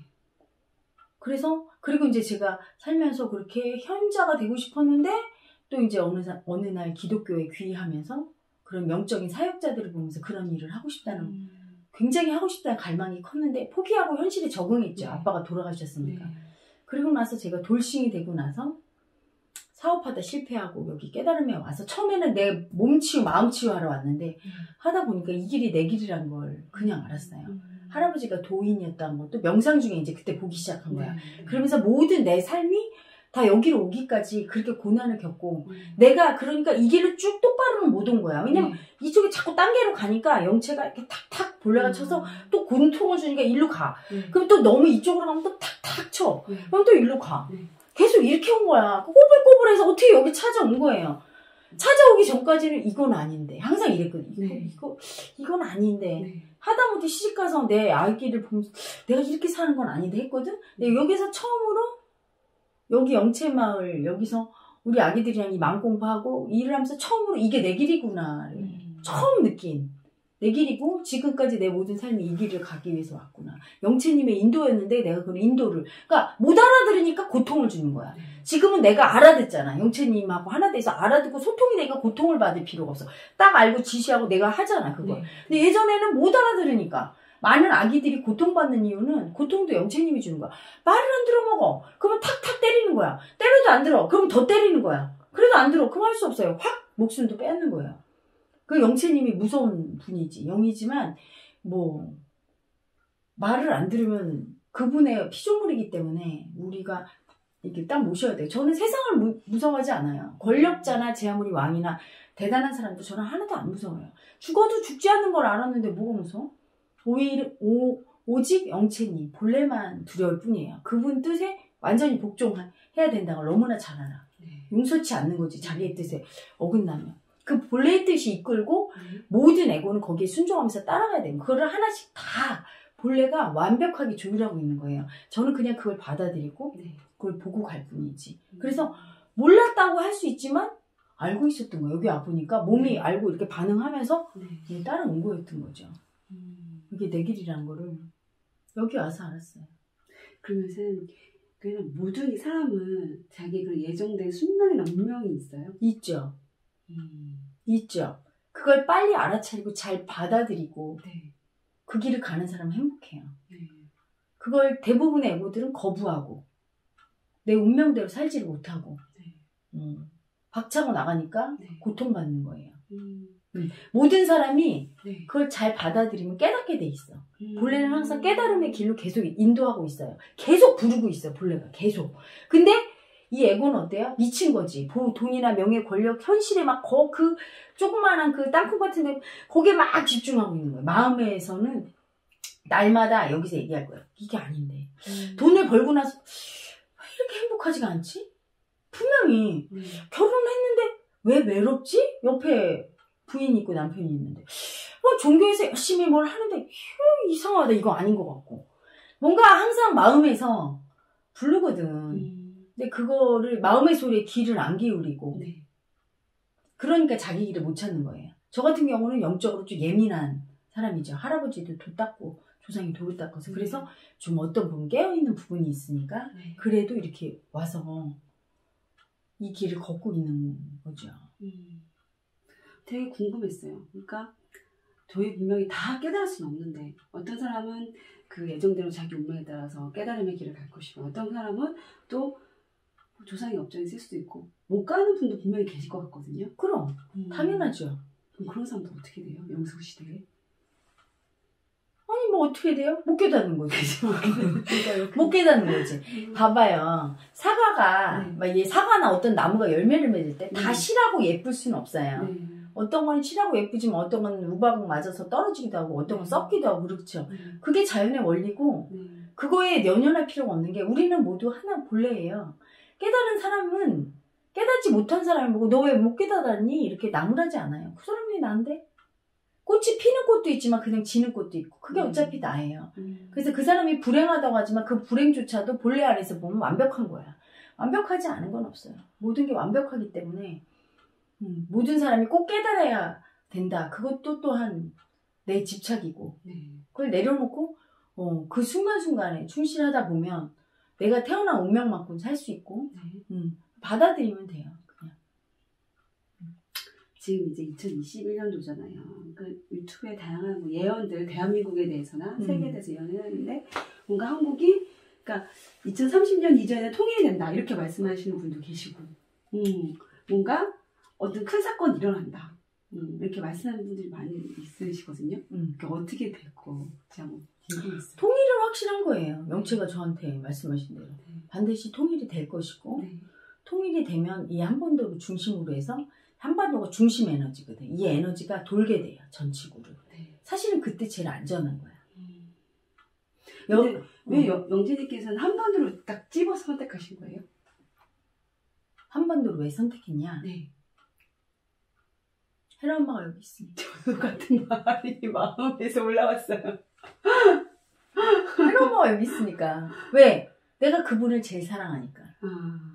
A: 그래서 그리고 이제 제가 살면서 그렇게 현자가 되고 싶었는데 또 이제 어느, 어느 날 기독교에 귀의하면서 그런 영적인 사역자들을 보면서 그런 일을 하고 싶다는
B: 음.
A: 굉장히 하고 싶다는 갈망이 컸는데 포기하고 현실에 적응했죠.
B: 네.
A: 아빠가 돌아가셨으니까.
B: 네.
A: 그리고 나서 제가 돌싱이 되고 나서 사업하다 실패하고 여기 깨달음에 와서 처음에는 내 몸치유 마음치유 하러 왔는데
B: 음.
A: 하다 보니까 이 길이 내 길이란 걸 그냥 알았어요.
B: 음.
A: 할아버지가 도인이었다는 것도 명상 중에 이제 그때 보기 시작한 거야.
B: 네. 네.
A: 그러면서 모든 내 삶이 다 여기로 오기까지 그렇게 고난을 겪고
B: 음.
A: 내가 그러니까 이 길을 쭉 똑바로는 못 온 거야. 왜냐면
B: 네.
A: 이쪽에 자꾸 딴 개로 가니까 영체가 이렇게 탁탁 볼레가
B: 음.
A: 쳐서 또 고통을 주니까 일로 가.
B: 네.
A: 그럼 또 너무 이쪽으로 가면 또 탁탁 쳐.
B: 네.
A: 그럼 또 일로 가.
B: 네.
A: 계속 이렇게 온 거야. 꼬불꼬불해서 어떻게 여기 찾아온 거예요. 찾아오기 전까지는 이건 아닌데 항상 이랬거든. 이거,
B: 네.
A: 이거 이건 아닌데
B: 네.
A: 하다못해 시집가서 내 아이끼를 보면서 내가 이렇게 사는 건 아닌데 했거든. 근데 여기서 처음으로 여기 영채마을 여기서 우리 아기들이랑 이 마음 공부하고 일을 하면서 처음으로 이게 내 길이구나를
B: 음.
A: 처음 느낀 내 길이고 지금까지 내 모든 삶이 이 길을 가기 위해서 왔구나. 영채님의 인도였는데 내가 그 인도를 그러니까 못 알아들으니까 고통을 주는 거야.
B: 네.
A: 지금은 내가 알아듣잖아. 영채님하고 하나 돼서 알아듣고 소통이 되니까 고통을 받을 필요가 없어. 딱 알고 지시하고 내가 하잖아 그걸.
B: 네.
A: 근데 예전에는 못 알아들으니까 많은 아기들이 고통받는 이유는 고통도 영채님이 주는 거야. 말을 안 들어먹어. 그러면 탁탁 때리는 거야. 때려도 안 들어. 그럼 더 때리는 거야. 그래도 안 들어. 그럼 할 수 없어요. 확 목숨도 빼앗는 거예요. 그 영채님이 무서운 분이지. 영이지만 뭐 말을 안 들으면 그분의 피조물이기 때문에 우리가 이렇게 딱 모셔야 돼요. 저는 세상을 무, 무서워하지 않아요. 권력자나 제 아무리 왕이나 대단한 사람도 저는 하나도 안 무서워요. 죽어도 죽지 않는 걸 알았는데 뭐가 무서워? 오히려 오, 오직 영채님 본래만 두려울 뿐이에요. 그분 뜻에 완전히 복종해야 된다는 걸 너무나 잘 알아.
B: 네.
A: 용서치 않는 거지. 자기의 뜻에 어긋나면. 그 본래의 뜻이 이끌고
B: 네.
A: 모든 에고는 거기에 순종하면서 따라가야 돼요. 그거를 하나씩 다 본래가 완벽하게 조율하고 있는 거예요. 저는 그냥 그걸 받아들이고
B: 네.
A: 그걸 보고 갈 뿐이지. 그래서 몰랐다고 할 수 있지만 알고 있었던 거예요. 여기 와보니까 몸이
B: 네.
A: 알고 이렇게 반응하면서
B: 네.
A: 따라온 거였던 거죠.
B: 음.
A: 이게 내 길이라는 거를 여기 와서 알았어요.
B: 그러면은 그냥 모든 사람은 자기 그 예정된 숙명이나 운명이 있어요?
A: 있죠.
B: 음.
A: 있죠. 그걸 빨리 알아차리고 잘 받아들이고
B: 네.
A: 그 길을 가는 사람은 행복해요.
B: 네.
A: 그걸 대부분의 에고들은 거부하고 내 운명대로 살지를 못하고
B: 네.
A: 음, 박차고 나가니까
B: 네.
A: 고통받는 거예요.
B: 음.
A: 음, 모든 사람이
B: 네.
A: 그걸 잘 받아들이면 깨닫게 돼 있어.
B: 음.
A: 본래는 항상 깨달음의 길로 계속 인도하고 있어요. 계속 부르고 있어요. 본래가 계속. 근데 이 에고는 어때요? 미친 거지. 보, 돈이나 명예, 권력, 현실에 막 거, 그 조그만한 그 땅콩 같은데 거기에 막 집중하고 있는 거예요. 마음에서는 날마다 여기서 얘기할 거예요. 이게 아닌데.
B: 음.
A: 돈을 벌고 나서 왜 이렇게 행복하지가 않지? 분명히
B: 네.
A: 결혼했는데 왜 외롭지? 옆에 부인이 있고 남편이 있는데 어, 종교에서 열심히 뭘 하는데 휴, 이상하다. 이거 아닌 것 같고 뭔가 항상 마음에서 부르거든.
B: 음.
A: 근데 그거를 마음의 소리에 귀를 안 기울이고
B: 네.
A: 그러니까 자기 길을 못 찾는 거예요. 저 같은 경우는 영적으로 좀 예민한 사람이죠. 할아버지도 도 닦고 조상이 돌을 닦아서 그래서 좀 어떤 부분 깨어있는 부분이 있으니까
B: 네.
A: 그래도 이렇게 와서 이 길을 걷고 있는 거죠.
B: 음. 되게 궁금했어요. 그러니까 저희 분명히 다 깨달을 수는 없는데 어떤 사람은 그 예정대로 자기 운명에 따라서 깨달음의 길을 갈 것이고 어떤 사람은 또 조상의 업장이 있을 수도 있고 못 가는 분도 분명히 계실 것 같거든요.
A: 그럼
B: 음.
A: 당연하죠.
B: 그럼 그런 사람도 어떻게 돼요? 명수 시대에?
A: 아니 뭐 어떻게 돼요? 못 깨닫는 거지. 못 깨닫는 거지. 봐봐요. 사과가
B: 네.
A: 막 얘 사과나 어떤 나무가 열매를 맺을 때 다
B: 네.
A: 실하고 예쁠 수는 없어요.
B: 네.
A: 어떤 건 실하고 예쁘지만 어떤 건 우박uk 맞아서 떨어지기도 하고 어떤 건
B: 네.
A: 썩기도 하고 그렇죠.
B: 네.
A: 그게 자연의 원리고
B: 네.
A: 그거에 연연할 필요가 없는 게 우리는 모두 하나 본래예요. 깨달은 사람은 깨닫지 못한 사람을 보고 너 왜 못 깨달았니? 이렇게 나무라지 않아요. 그 사람이 나인데? 꽃이 피는 꽃도 있지만 그냥 지는 꽃도 있고 그게
B: 음.
A: 어차피 나예요.
B: 음.
A: 그래서 그 사람이 불행하다고 하지만 그 불행조차도 본래 안에서 보면 완벽한 거야. 완벽하지 않은 건 없어요. 모든 게 완벽하기 때문에 음, 모든 사람이 꼭 깨달아야 된다. 그것도 또한 내 집착이고
B: 네.
A: 그걸 내려놓고 어, 그 순간순간에 충실하다 보면 내가 태어난 운명만큼 살 수 있고
B: 네.
A: 음, 받아들이면 돼요. 그냥.
B: 지금 이제 이천이십일 년도잖아요. 그 유튜브에 다양한 뭐 예언들, 대한민국에 대해서나
A: 음.
B: 세계에 대해서 예언을 했는데 뭔가 한국이 그러니까 이천삼십 년 이전에 통일이 된다 이렇게 말씀하시는 분도 계시고 음, 뭔가 어떤 큰 사건이 일어난다 음, 이렇게 말씀하는 분들이 많이 있으시거든요.
A: 음.
B: 그러니까 어떻게 됐고 제가 뭐 궁금했어요.
A: 통일은 확실한 거예요. 영채가 저한테 말씀하신 대로.
B: 네.
A: 반드시 통일이 될 것이고
B: 네.
A: 통일이 되면 이 한반도를 중심으로 해서 한반도가 중심 에너지거든. 이 에너지가 돌게 돼요. 전 지구를.
B: 네.
A: 사실은 그때 제일 안전한 거야.
B: 음.
A: 여,
B: 근데 왜
A: 음.
B: 여- 영진이께서는 한 번으로 딱 집어서 선택하신 거예요?
A: 한반도를 왜 선택했냐?
B: 네.
A: 혜라 엄마가 여기 있으니까.
B: 같은 말이 마음에서 올라왔어요.
A: 혜라 엄마가 여기 있으니까. 왜? 내가 그분을 제일 사랑하니까.
B: 아,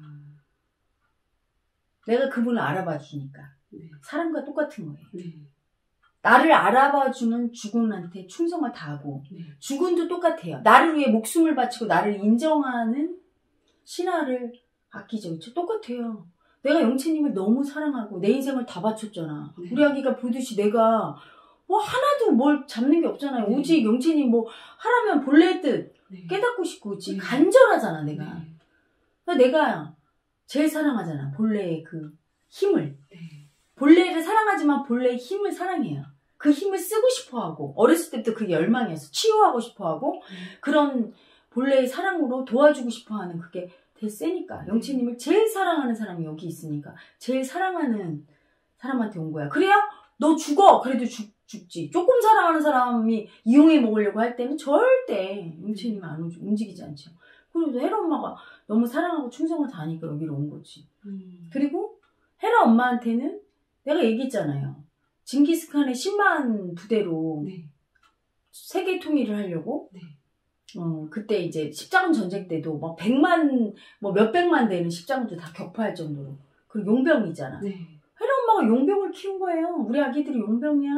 A: 내가 그분을 알아봐 주니까.
B: 네.
A: 사람과 똑같은 거예요.
B: 네.
A: 나를 알아봐 주는 주군한테 충성을 다하고
B: 네.
A: 주군도 똑같아요. 나를 위해 목숨을 바치고 나를 인정하는 신하를 아끼죠. 그쵸? 똑같아요. 내가 영채님을 너무 사랑하고 내 인생을 다 바쳤잖아.
B: 네.
A: 우리 아기가 보듯이 내가 뭐 하나도 뭘 잡는 게 없잖아요.
B: 네.
A: 오직 영채님 뭐 하라면 본래의 뜻
B: 네.
A: 깨닫고 싶고 지
B: 네.
A: 간절하잖아 내가.
B: 네.
A: 그러니까 내가 제일 사랑하잖아. 본래의 그 힘을.
B: 네.
A: 본래를 사랑하지만 본래의 힘을 사랑해요. 그 힘을 쓰고 싶어하고 어렸을 때부터 그게 열망이었어. 치유하고 싶어하고 그런 본래의 사랑으로 도와주고 싶어하는 그게 되게 세니까. 영채님을 제일 사랑하는 사람이 여기 있으니까 제일 사랑하는 사람한테 온 거야. 그래야 너 죽어. 그래도 죽, 죽지. 조금 사랑하는 사람이 이용해 먹으려고 할 때는 절대 영채님은 안 움직이지 않죠. 그리고 혜라 엄마가 너무 사랑하고 충성을 다하니까 여기로 온 거지.
B: 음.
A: 그리고 혜라 엄마한테는 내가 얘기했잖아요. 징기스칸의 십만 부대로
B: 네.
A: 세계 통일을 하려고
B: 네.
A: 어, 그때 이제 십자군 전쟁 때도 막 백만, 뭐 몇백만 되는 십자군들 다 격파할 정도로. 그리고 용병이잖아.
B: 네.
A: 혜라 엄마가 용병을 키운 거예요. 우리 아기들이 용병이야.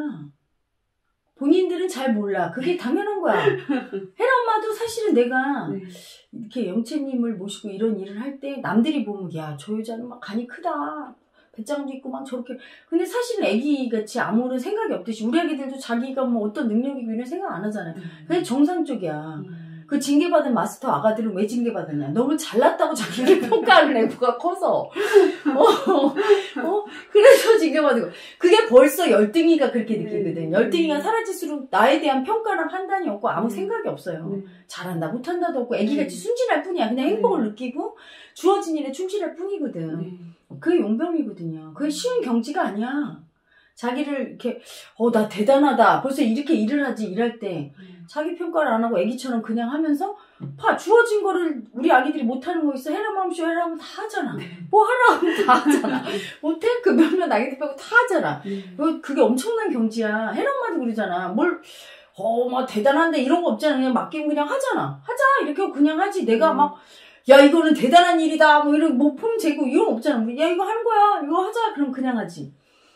A: 본인들은 잘 몰라. 그게 당연한 거야. 혜라 엄마도 사실은 내가
B: 네.
A: 이렇게 영채님을 모시고 이런 일을 할 때 남들이 보면 야, 저 여자는 막 간이 크다. 배짱도 있고 막 저렇게. 근데 사실은 애기같이 아무런 생각이 없듯이 우리 애기들도 자기가 뭐 어떤 능력이고 이런 생각 안 하잖아요. 그냥 정상적이야.
B: 음.
A: 그 징계받은 마스터 아가들은 왜 징계받았냐? 너무 잘났다고 자기를 평가하는 애가 커서. 어, 어? 그래서 징계받은 거. 그게 벌써 열등이가 그렇게 느끼거든.
B: 음.
A: 열등이가 사라질수록 나에 대한 평가나 판단이 없고 아무
B: 음.
A: 생각이 없어요.
B: 네.
A: 잘한다, 못한다도 없고 애기같이
B: 음.
A: 순진할 뿐이야. 그냥 행복을 느끼고 주어진 일에 충실할 뿐이거든.
B: 네.
A: 그게 용병이거든요. 그게 쉬운 경지가 아니야. 자기를 이렇게 어 나 대단하다. 벌써 이렇게 일을 하지 일할 때
B: 음.
A: 자기 평가를 안 하고 애기처럼 그냥 하면서 봐 주어진 거를 우리 아기들이 못하는 거 있어. 해라 맘쇼 해라 하면 다 하잖아. 뭐 하라 하면 다 하잖아. 못해? 그 몇몇 아기들 빼고 다 하잖아.
B: 네.
A: 그- 그게 엄청난 경지야. 해라 엄마도 그러잖아. 뭘 어 막 대단한데 이런 거 없잖아. 그냥 맡기면 그냥 하잖아. 하자 이렇게 하고 그냥 하지. 내가
B: 음.
A: 막 야 이거는 대단한 일이다 뭐 이런 모품 재고 이런 거 없잖아. 야 이거 하는 거야 이거 하자 그럼 그냥 하지.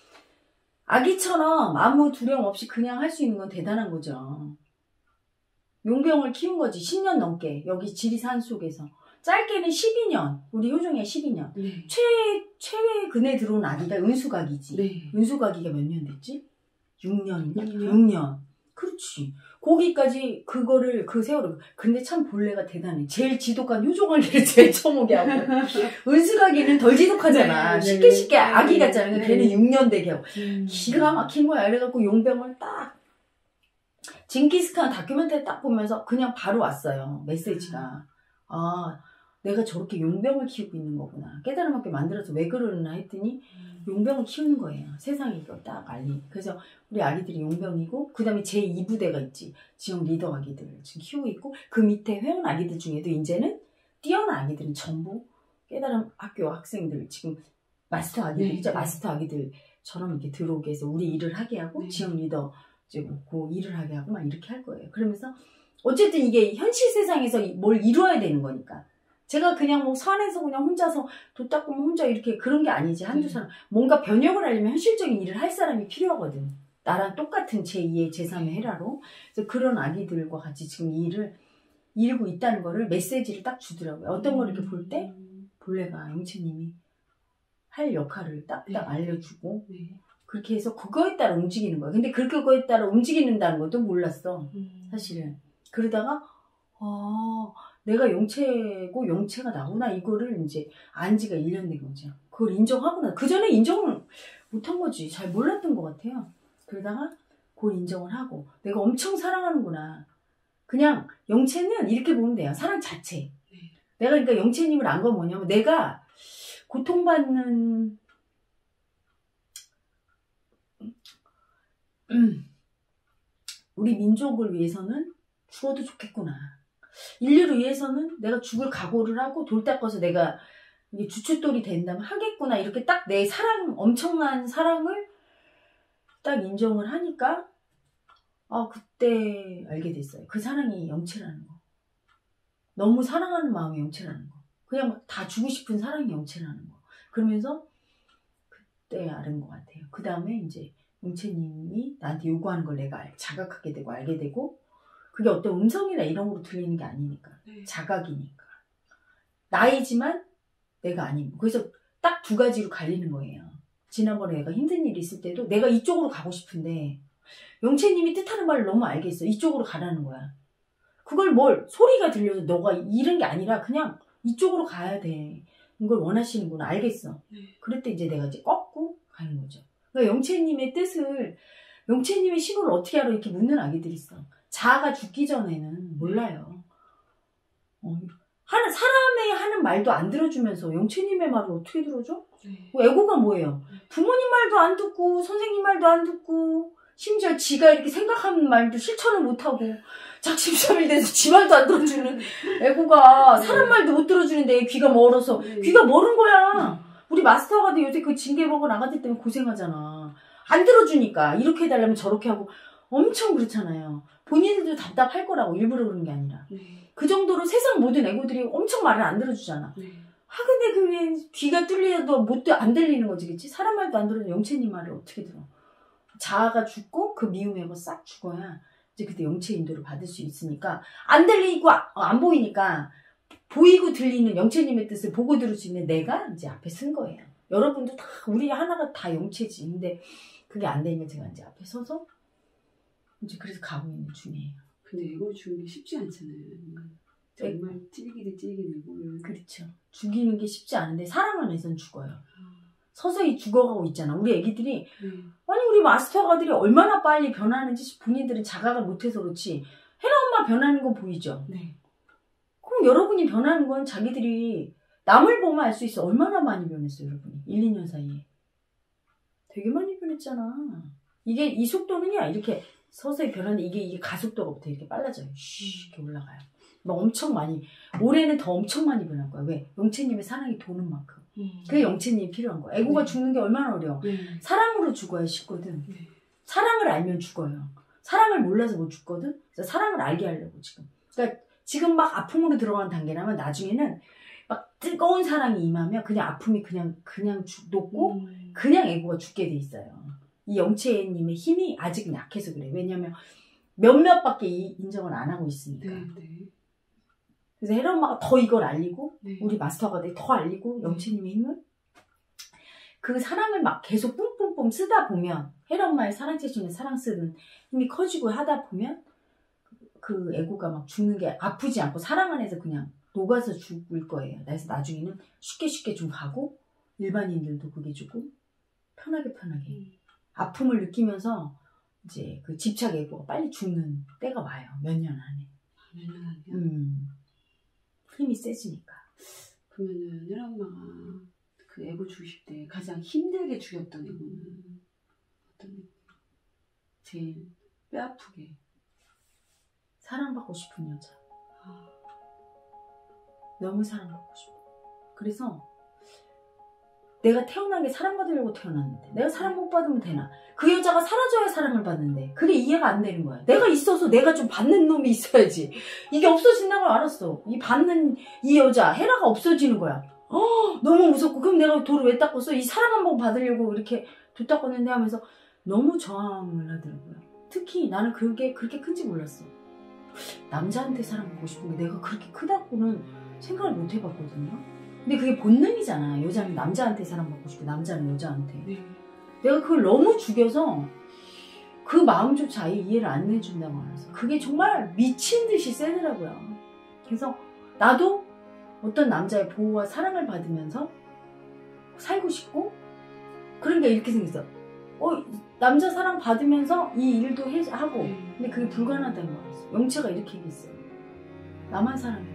A: 아기처럼 아무 두려움 없이 그냥 할 수 있는 건 대단한 거죠. 용병을 키운 거지 십 년 넘게 여기 지리산 속에서 짧게는 십이 년 우리 효정이가 십이 년
B: 네.
A: 최 최근에 들어온 아기가 은수각이지.
B: 네.
A: 은수각이가 몇 년 됐지? 육 년인가?
B: 육 년?
A: 육 년. 그렇지. 거기까지 그거를 그 세월을 근데 참 본래가 대단해. 제일 지독한 효종아기를 제일 처먹게 하고 은수각이는 덜 지독하잖아.
B: 네, 네,
A: 쉽게 쉽게
B: 네.
A: 아기 같잖아. 근데
B: 네.
A: 걔는 육 년 되게 하고
B: 음.
A: 기가 막힌 거야. 그래갖고 용병을 딱 징기스칸 다큐멘터리 딱 보면서 그냥 바로 왔어요. 메시지가. 아 내가 저렇게 용병을 키우고 있는 거구나. 깨달음 얻게 만들어서 왜 그러나 했더니 용병을 키우는 거예요. 세상에 이걸 딱 알리. 그래서 우리 아기들이 용병이고 그 다음에 제이 부대가 있지. 지역 리더 아기들 지금 키우고 있고 그 밑에 회원 아기들 중에도 이제는 뛰어난 아기들은 전부 깨달음 학교 학생들 지금 마스터 아기들
B: 네,
A: 이제
B: 네.
A: 마스터 아기들처럼 이렇게 들어오게 해서 우리 일을 하게 하고
B: 네.
A: 지역 리더 이제 그 일을 하게 하고 막 이렇게 할 거예요. 그러면서 어쨌든 이게 현실 세상에서 뭘 이루어야 되는 거니까 제가 그냥 뭐 산에서 그냥 혼자서 도 닦으면 혼자 이렇게 그런 게 아니지. 한두 사람. 뭔가 변형을 하려면 현실적인 일을 할 사람이 필요하거든. 나랑 똑같은 제이의 제삼의 헤라로. 그래서 그런 아기들과 같이 지금 이 일을 이루고 있다는 거를 메시지를 딱 주더라고요. 어떤 걸 이렇게 볼 때 본래가 영채님이 할 역할을 딱딱 네. 알려주고 네. 그렇게 해서 그거에 따라 움직이는 거야. 근데 그렇게 그거에 따라 움직이는다는 것도 몰랐어. 음. 사실은. 그러다가 아 내가 영채고 영채가 나구나 이거를 이제 안 지가 일 년 된 거죠. 그걸 인정하구나. 그 전에 인정을 못한 거지. 잘 몰랐던 것 같아요. 그러다가 그걸 인정을 하고 내가 엄청 사랑하는구나. 그냥 영채는 이렇게 보면 돼요. 사랑 자체. 네. 내가 그러니까 영채님을 안 건 뭐냐면 내가 고통받는 음, 우리 민족을 위해서는 죽어도 좋겠구나. 인류를 위해서는 내가 죽을 각오를 하고 돌 닦아서 내가 이게 주춧돌이 된다면 하겠구나. 이렇게 딱 내 사랑, 엄청난 사랑을 딱 인정을 하니까 아 그때 알게 됐어요. 그 사랑이 영채라는 거. 너무 사랑하는 마음이 영채라는 거. 그냥 막 다 주고 싶은 사랑이 영채라는 거. 그러면서 그때 알은 것 같아요. 그 다음에 이제 영채님이 나한테 요구하는 걸 내가 자각하게 되고 알게 되고 그게 어떤 음성이나 이런 거로 들리는 게 아니니까. 네. 자각이니까. 나이지만 내가 아닌 거. 그래서 딱 두 가지로 갈리는 거예요. 지난번에 내가 힘든 일이 있을 때도 내가 이쪽으로 가고 싶은데 영채님이 뜻하는 말을 너무 알겠어. 이쪽으로 가라는 거야. 그걸 뭘 소리가 들려서 너가 이런 게 아니라 그냥 이쪽으로 가야 돼. 이걸 원하시는구나. 알겠어. 네. 그럴 때 이제 내가 이제 꺾고 가는 거죠. 그러니까 영채님의 뜻을 영채님의 신호를 어떻게 알아 이렇게 묻는 아기들이 있어. 자아가 죽기 전에는 몰라요. 어, 하는 사람의 하는 말도 안 들어주면서 영채님의 말을 어떻게 들어줘? 네. 뭐 에고가 뭐예요? 부모님 말도 안 듣고 선생님 말도 안 듣고 심지어 지가 이렇게 생각하는 말도 실천을 못하고 작심삼일 돼서 지 말도 안 들어주는 에고가 사람 말도 못 들어주는데 귀가 멀어서 귀가 멀은 거야. 우리 마스터가도 요새 그 징계 먹은 아가들 때문에 고생하잖아. 안 들어주니까 이렇게 해달라면 저렇게 하고 엄청 그렇잖아요. 본인들도 답답할 거라고 일부러 그런 게 아니라 그 정도로 세상 모든 에고들이 엄청 말을 안 들어주잖아. 아 근데 그게 귀가 뚫려도 못 안 들리는 거지 그치? 사람 말도 안 들어주는 영채님 말을 어떻게 들어. 자아가 죽고 그 미움의 에고 싹 죽어야 이제 그때 영채 인도를 받을 수 있으니까 안 들리고 아, 안 보이니까 보이고 들리는 영채님의 뜻을 보고 들을 수 있는 내가 이제 앞에 쓴 거예요. 여러분도 다 우리 하나가 다 영채지. 근데 그게 안 되면 제가 이제 앞에 서서 이제 그래서 가고 있는 중이에요.
B: 근데 에고 죽는 게 쉽지 않잖아요. 정말 찌르기를 찌르기를 에고를.
A: 그렇죠. 죽이는 게 쉽지 않은데 사랑 안에선 죽어요. 서서히 죽어가고 있잖아. 우리 애기들이 음. 아니 우리 마스터가들이 얼마나 빨리 변하는지 본인들은 자각을 못해서 그렇지 헤라 엄마 변하는 건 보이죠. 네. 그럼 여러분이 변하는 건 자기들이 남을 보면 알 수 있어. 얼마나 많이 변했어요 여러분이. 일, 이 년 사이에. 되게 많이 변했잖아. 이게 이 속도는요 이렇게 서서히 변하는데 이게 이게 가속도가 부터 이렇게 빨라져요. 쉬 이렇게 올라가요. 막 엄청 많이 올해는 더 엄청 많이 변할 거야. 왜? 영채님의 사랑이 도는 만큼. 음. 그게 영채님이 필요한 거야. 애고가 네. 죽는 게 얼마나 어려워. 네. 사랑으로 죽어야 쉽거든. 네. 사랑을 알면 죽어요. 사랑을 몰라서 못 죽거든. 그래서 사랑을 알게 하려고 지금. 그러니까 지금 막 아픔으로 들어가는 단계라면 나중에는 막 뜨거운 사랑이 임하면 그냥 아픔이 그냥 그냥 죽, 녹고 음. 그냥 애고가 죽게 돼 있어요. 이 영채님의 힘이 아직 약해서 그래. 왜냐면 몇몇밖에 인정을 안 하고 있으니까. 네, 네. 그래서 헤라 엄마가 더 이걸 알리고 네. 우리 마스터가 더 알리고 영채님의 힘을 그 사랑을 막 계속 뿜뿜뿜 쓰다 보면 헤라 엄마의 사랑 채취는 사랑 쓰는 힘이 커지고 하다 보면 그 애고가 막 죽는 게 아프지 않고 사랑 안에서 그냥 녹아서 죽을 거예요. 그래서 나중에는 쉽게 쉽게 좀 가고 일반인들도 그게 조금 편하게 편하게 음. 아픔을 느끼면서 이제 그 집착 애고가 빨리 죽는 때가 와요. 몇 년 안에.
B: 몇 년 안에요?
A: 음. 힘이 세지니까.
B: 그러면은 헤라 엄마가 그 애고 죽이실 때 가장 힘들게 죽였던 애고는 어떤 애고? 제일 뼈아프게
A: 사랑받고 싶은 여자. 아. 너무 사랑받고 싶어. 그래서 내가 태어난 게 사랑받으려고 태어났는데 내가 사랑 못 받으면 되나? 그 여자가 사라져야 사랑을 받는데 그게 이해가 안 되는 거야. 내가 있어서 내가 좀 받는 놈이 있어야지. 이게 없어진다는 걸 알았어. 이 받는 이 여자 헤라가 없어지는 거야. 어, 너무 무섭고 그럼 내가 돌을 왜 닦았어? 이 사랑 한 번 받으려고 이렇게 도 닦았는데 하면서 너무 저항을 하더라고요. 특히 나는 그게 그렇게 큰지 몰랐어. 남자한테 사랑받고 싶은 게 내가 그렇게 크다고는 생각을 못 해봤거든요. 근데 그게 본능이잖아. 여자는 남자한테 사랑받고 싶고 남자는 여자한테. 네. 내가 그걸 너무 죽여서 그 마음조차 아예 이해를 안 해준다고 알았어. 그게 정말 미친 듯이 세더라고요. 그래서 나도 어떤 남자의 보호와 사랑을 받으면서 살고 싶고 그러니까 이렇게 생겼어. 어, 남자 사랑 받으면서 이 일도 해, 하고 근데 그게 불가능하다는 거 알았어. 영채가 이렇게 얘기했어요. 나만 사랑해.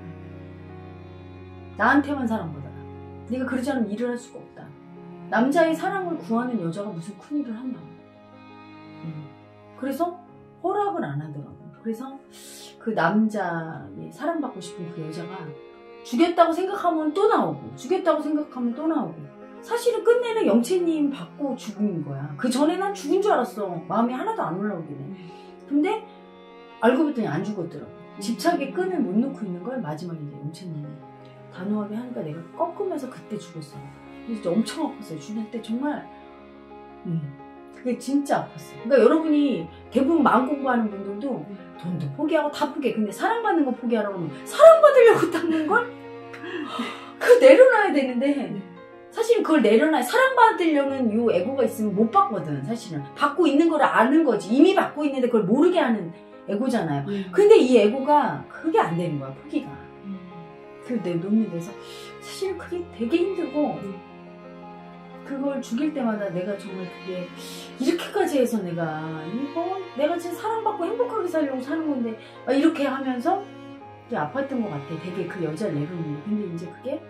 A: 나한테만 사랑받아라. 네가 그러지 않으면 일을 할 수가 없다. 남자의 사랑을 구하는 여자가 무슨 큰일을 하냐. 음. 그래서 허락을 안 하더라고. 그래서 그 남자의 사랑받고 싶은 그 여자가 죽였다고 생각하면 또 나오고 죽였다고 생각하면 또 나오고 사실은 끝내는 영채님 받고 죽은 거야. 그 전에 난 죽은 줄 알았어. 마음이 하나도 안 올라오길래. 근데 알고 봤더니 안 죽었더라고. 집착의 끈을 못 놓고 있는 걸 마지막에 이제 영채님이 단호하게 하니까 내가 꺾으면서 그때 죽었어. 그래서 엄청 아팠어요. 죽을 때 정말 음, 그게 진짜 아팠어요. 그러니까 여러분이 대부분 마음 공부하는 분들도 돈도 포기하고 다 포기해. 근데 사랑받는 거 포기하라고 하면 사랑받으려고 닦는 걸? 그거 내려놔야 되는데 사실은 그걸 내려놔야 사랑받으려는 요 에고가 있으면 못 받거든. 사실은 받고 있는 걸 아는 거지. 이미 받고 있는데 그걸 모르게 하는 에고잖아요. 근데 이 에고가 그게 안 되는 거야. 포기가. 그 내 놈이 돼서 사실 그게 되게 힘들고 그걸 죽일 때마다 내가 정말 그게 이렇게까지 해서 내가 이거 내가 진짜 사랑받고 행복하게 살려고 사는 건데 막 이렇게 하면서 되게 아팠던 것 같아. 되게 그 여자를 내려놓는 거. 근데 이제 그게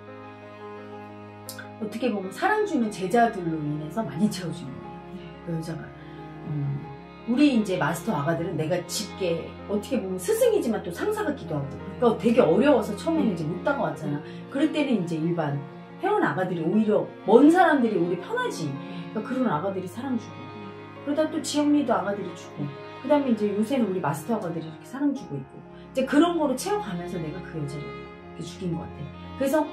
A: 어떻게 보면 사랑 주는 제자들로 인해서 많이 채워주는 거예요. 그 여자가 음, 우리 이제 마스터 아가들은 내가 집게 어떻게 보면 스승이지만 또 상사 같기도 하고 그러니까 되게 어려워서 처음에는 이제 못 다가왔잖아. 그럴 때는 이제 일반 회원 아가들이 오히려 먼 사람들이 오히려 편하지. 그러니까 그런 아가들이 사랑 주고 그러다 또 지역 리더 아가들이 주고 그 다음에 이제 요새는 우리 마스터 아가들이 이렇게 사랑 주고 있고 이제 그런 거로 채워가면서 내가 그 여자를 이렇게 죽인 것 같아. 그래서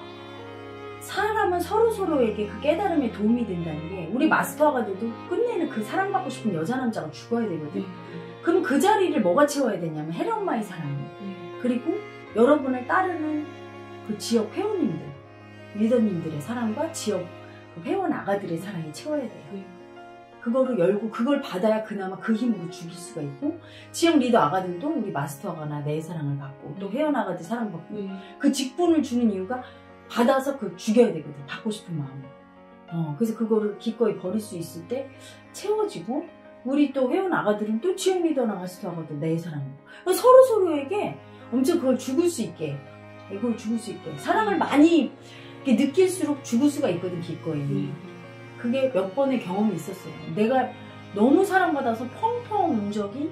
A: 사람은 서로서로에게 그 깨달음에 도움이 된다는 게 우리 마스터 아가들도 끝내는 그 사랑받고 싶은 여자 남자가 죽어야 되거든. 그럼 그 자리를 뭐가 채워야 되냐면 혜리 엄마의 사랑 그리고 여러분을 따르는 그 지역 회원님들 리더님들의 사랑과 지역 그 회원 아가들의 사랑이 채워야 돼요. 그거를 열고 그걸 받아야 그나마 그 힘으로 죽일 수가 있고 지역 리더 아가들도 우리 마스터 아가나 내 사랑을 받고 또 회원 아가들 사랑받고 그 직분을 주는 이유가 받아서 그걸 죽여야 되거든. 받고 싶은 마음을. 어, 그래서 그거를 기꺼이 버릴 수 있을 때 채워지고 우리 또 회원 아가들은 또 지역 리더나 마스터 아가들 내 사랑을 서로 서로에게 엄청 그걸 죽을 수 있게 이걸 죽을 수 있게 사랑을 많이 이렇게 느낄수록 죽을 수가 있거든. 기꺼이. 음. 그게 몇 번의 경험이 있었어요. 내가 너무 사랑받아서 펑펑 운 적이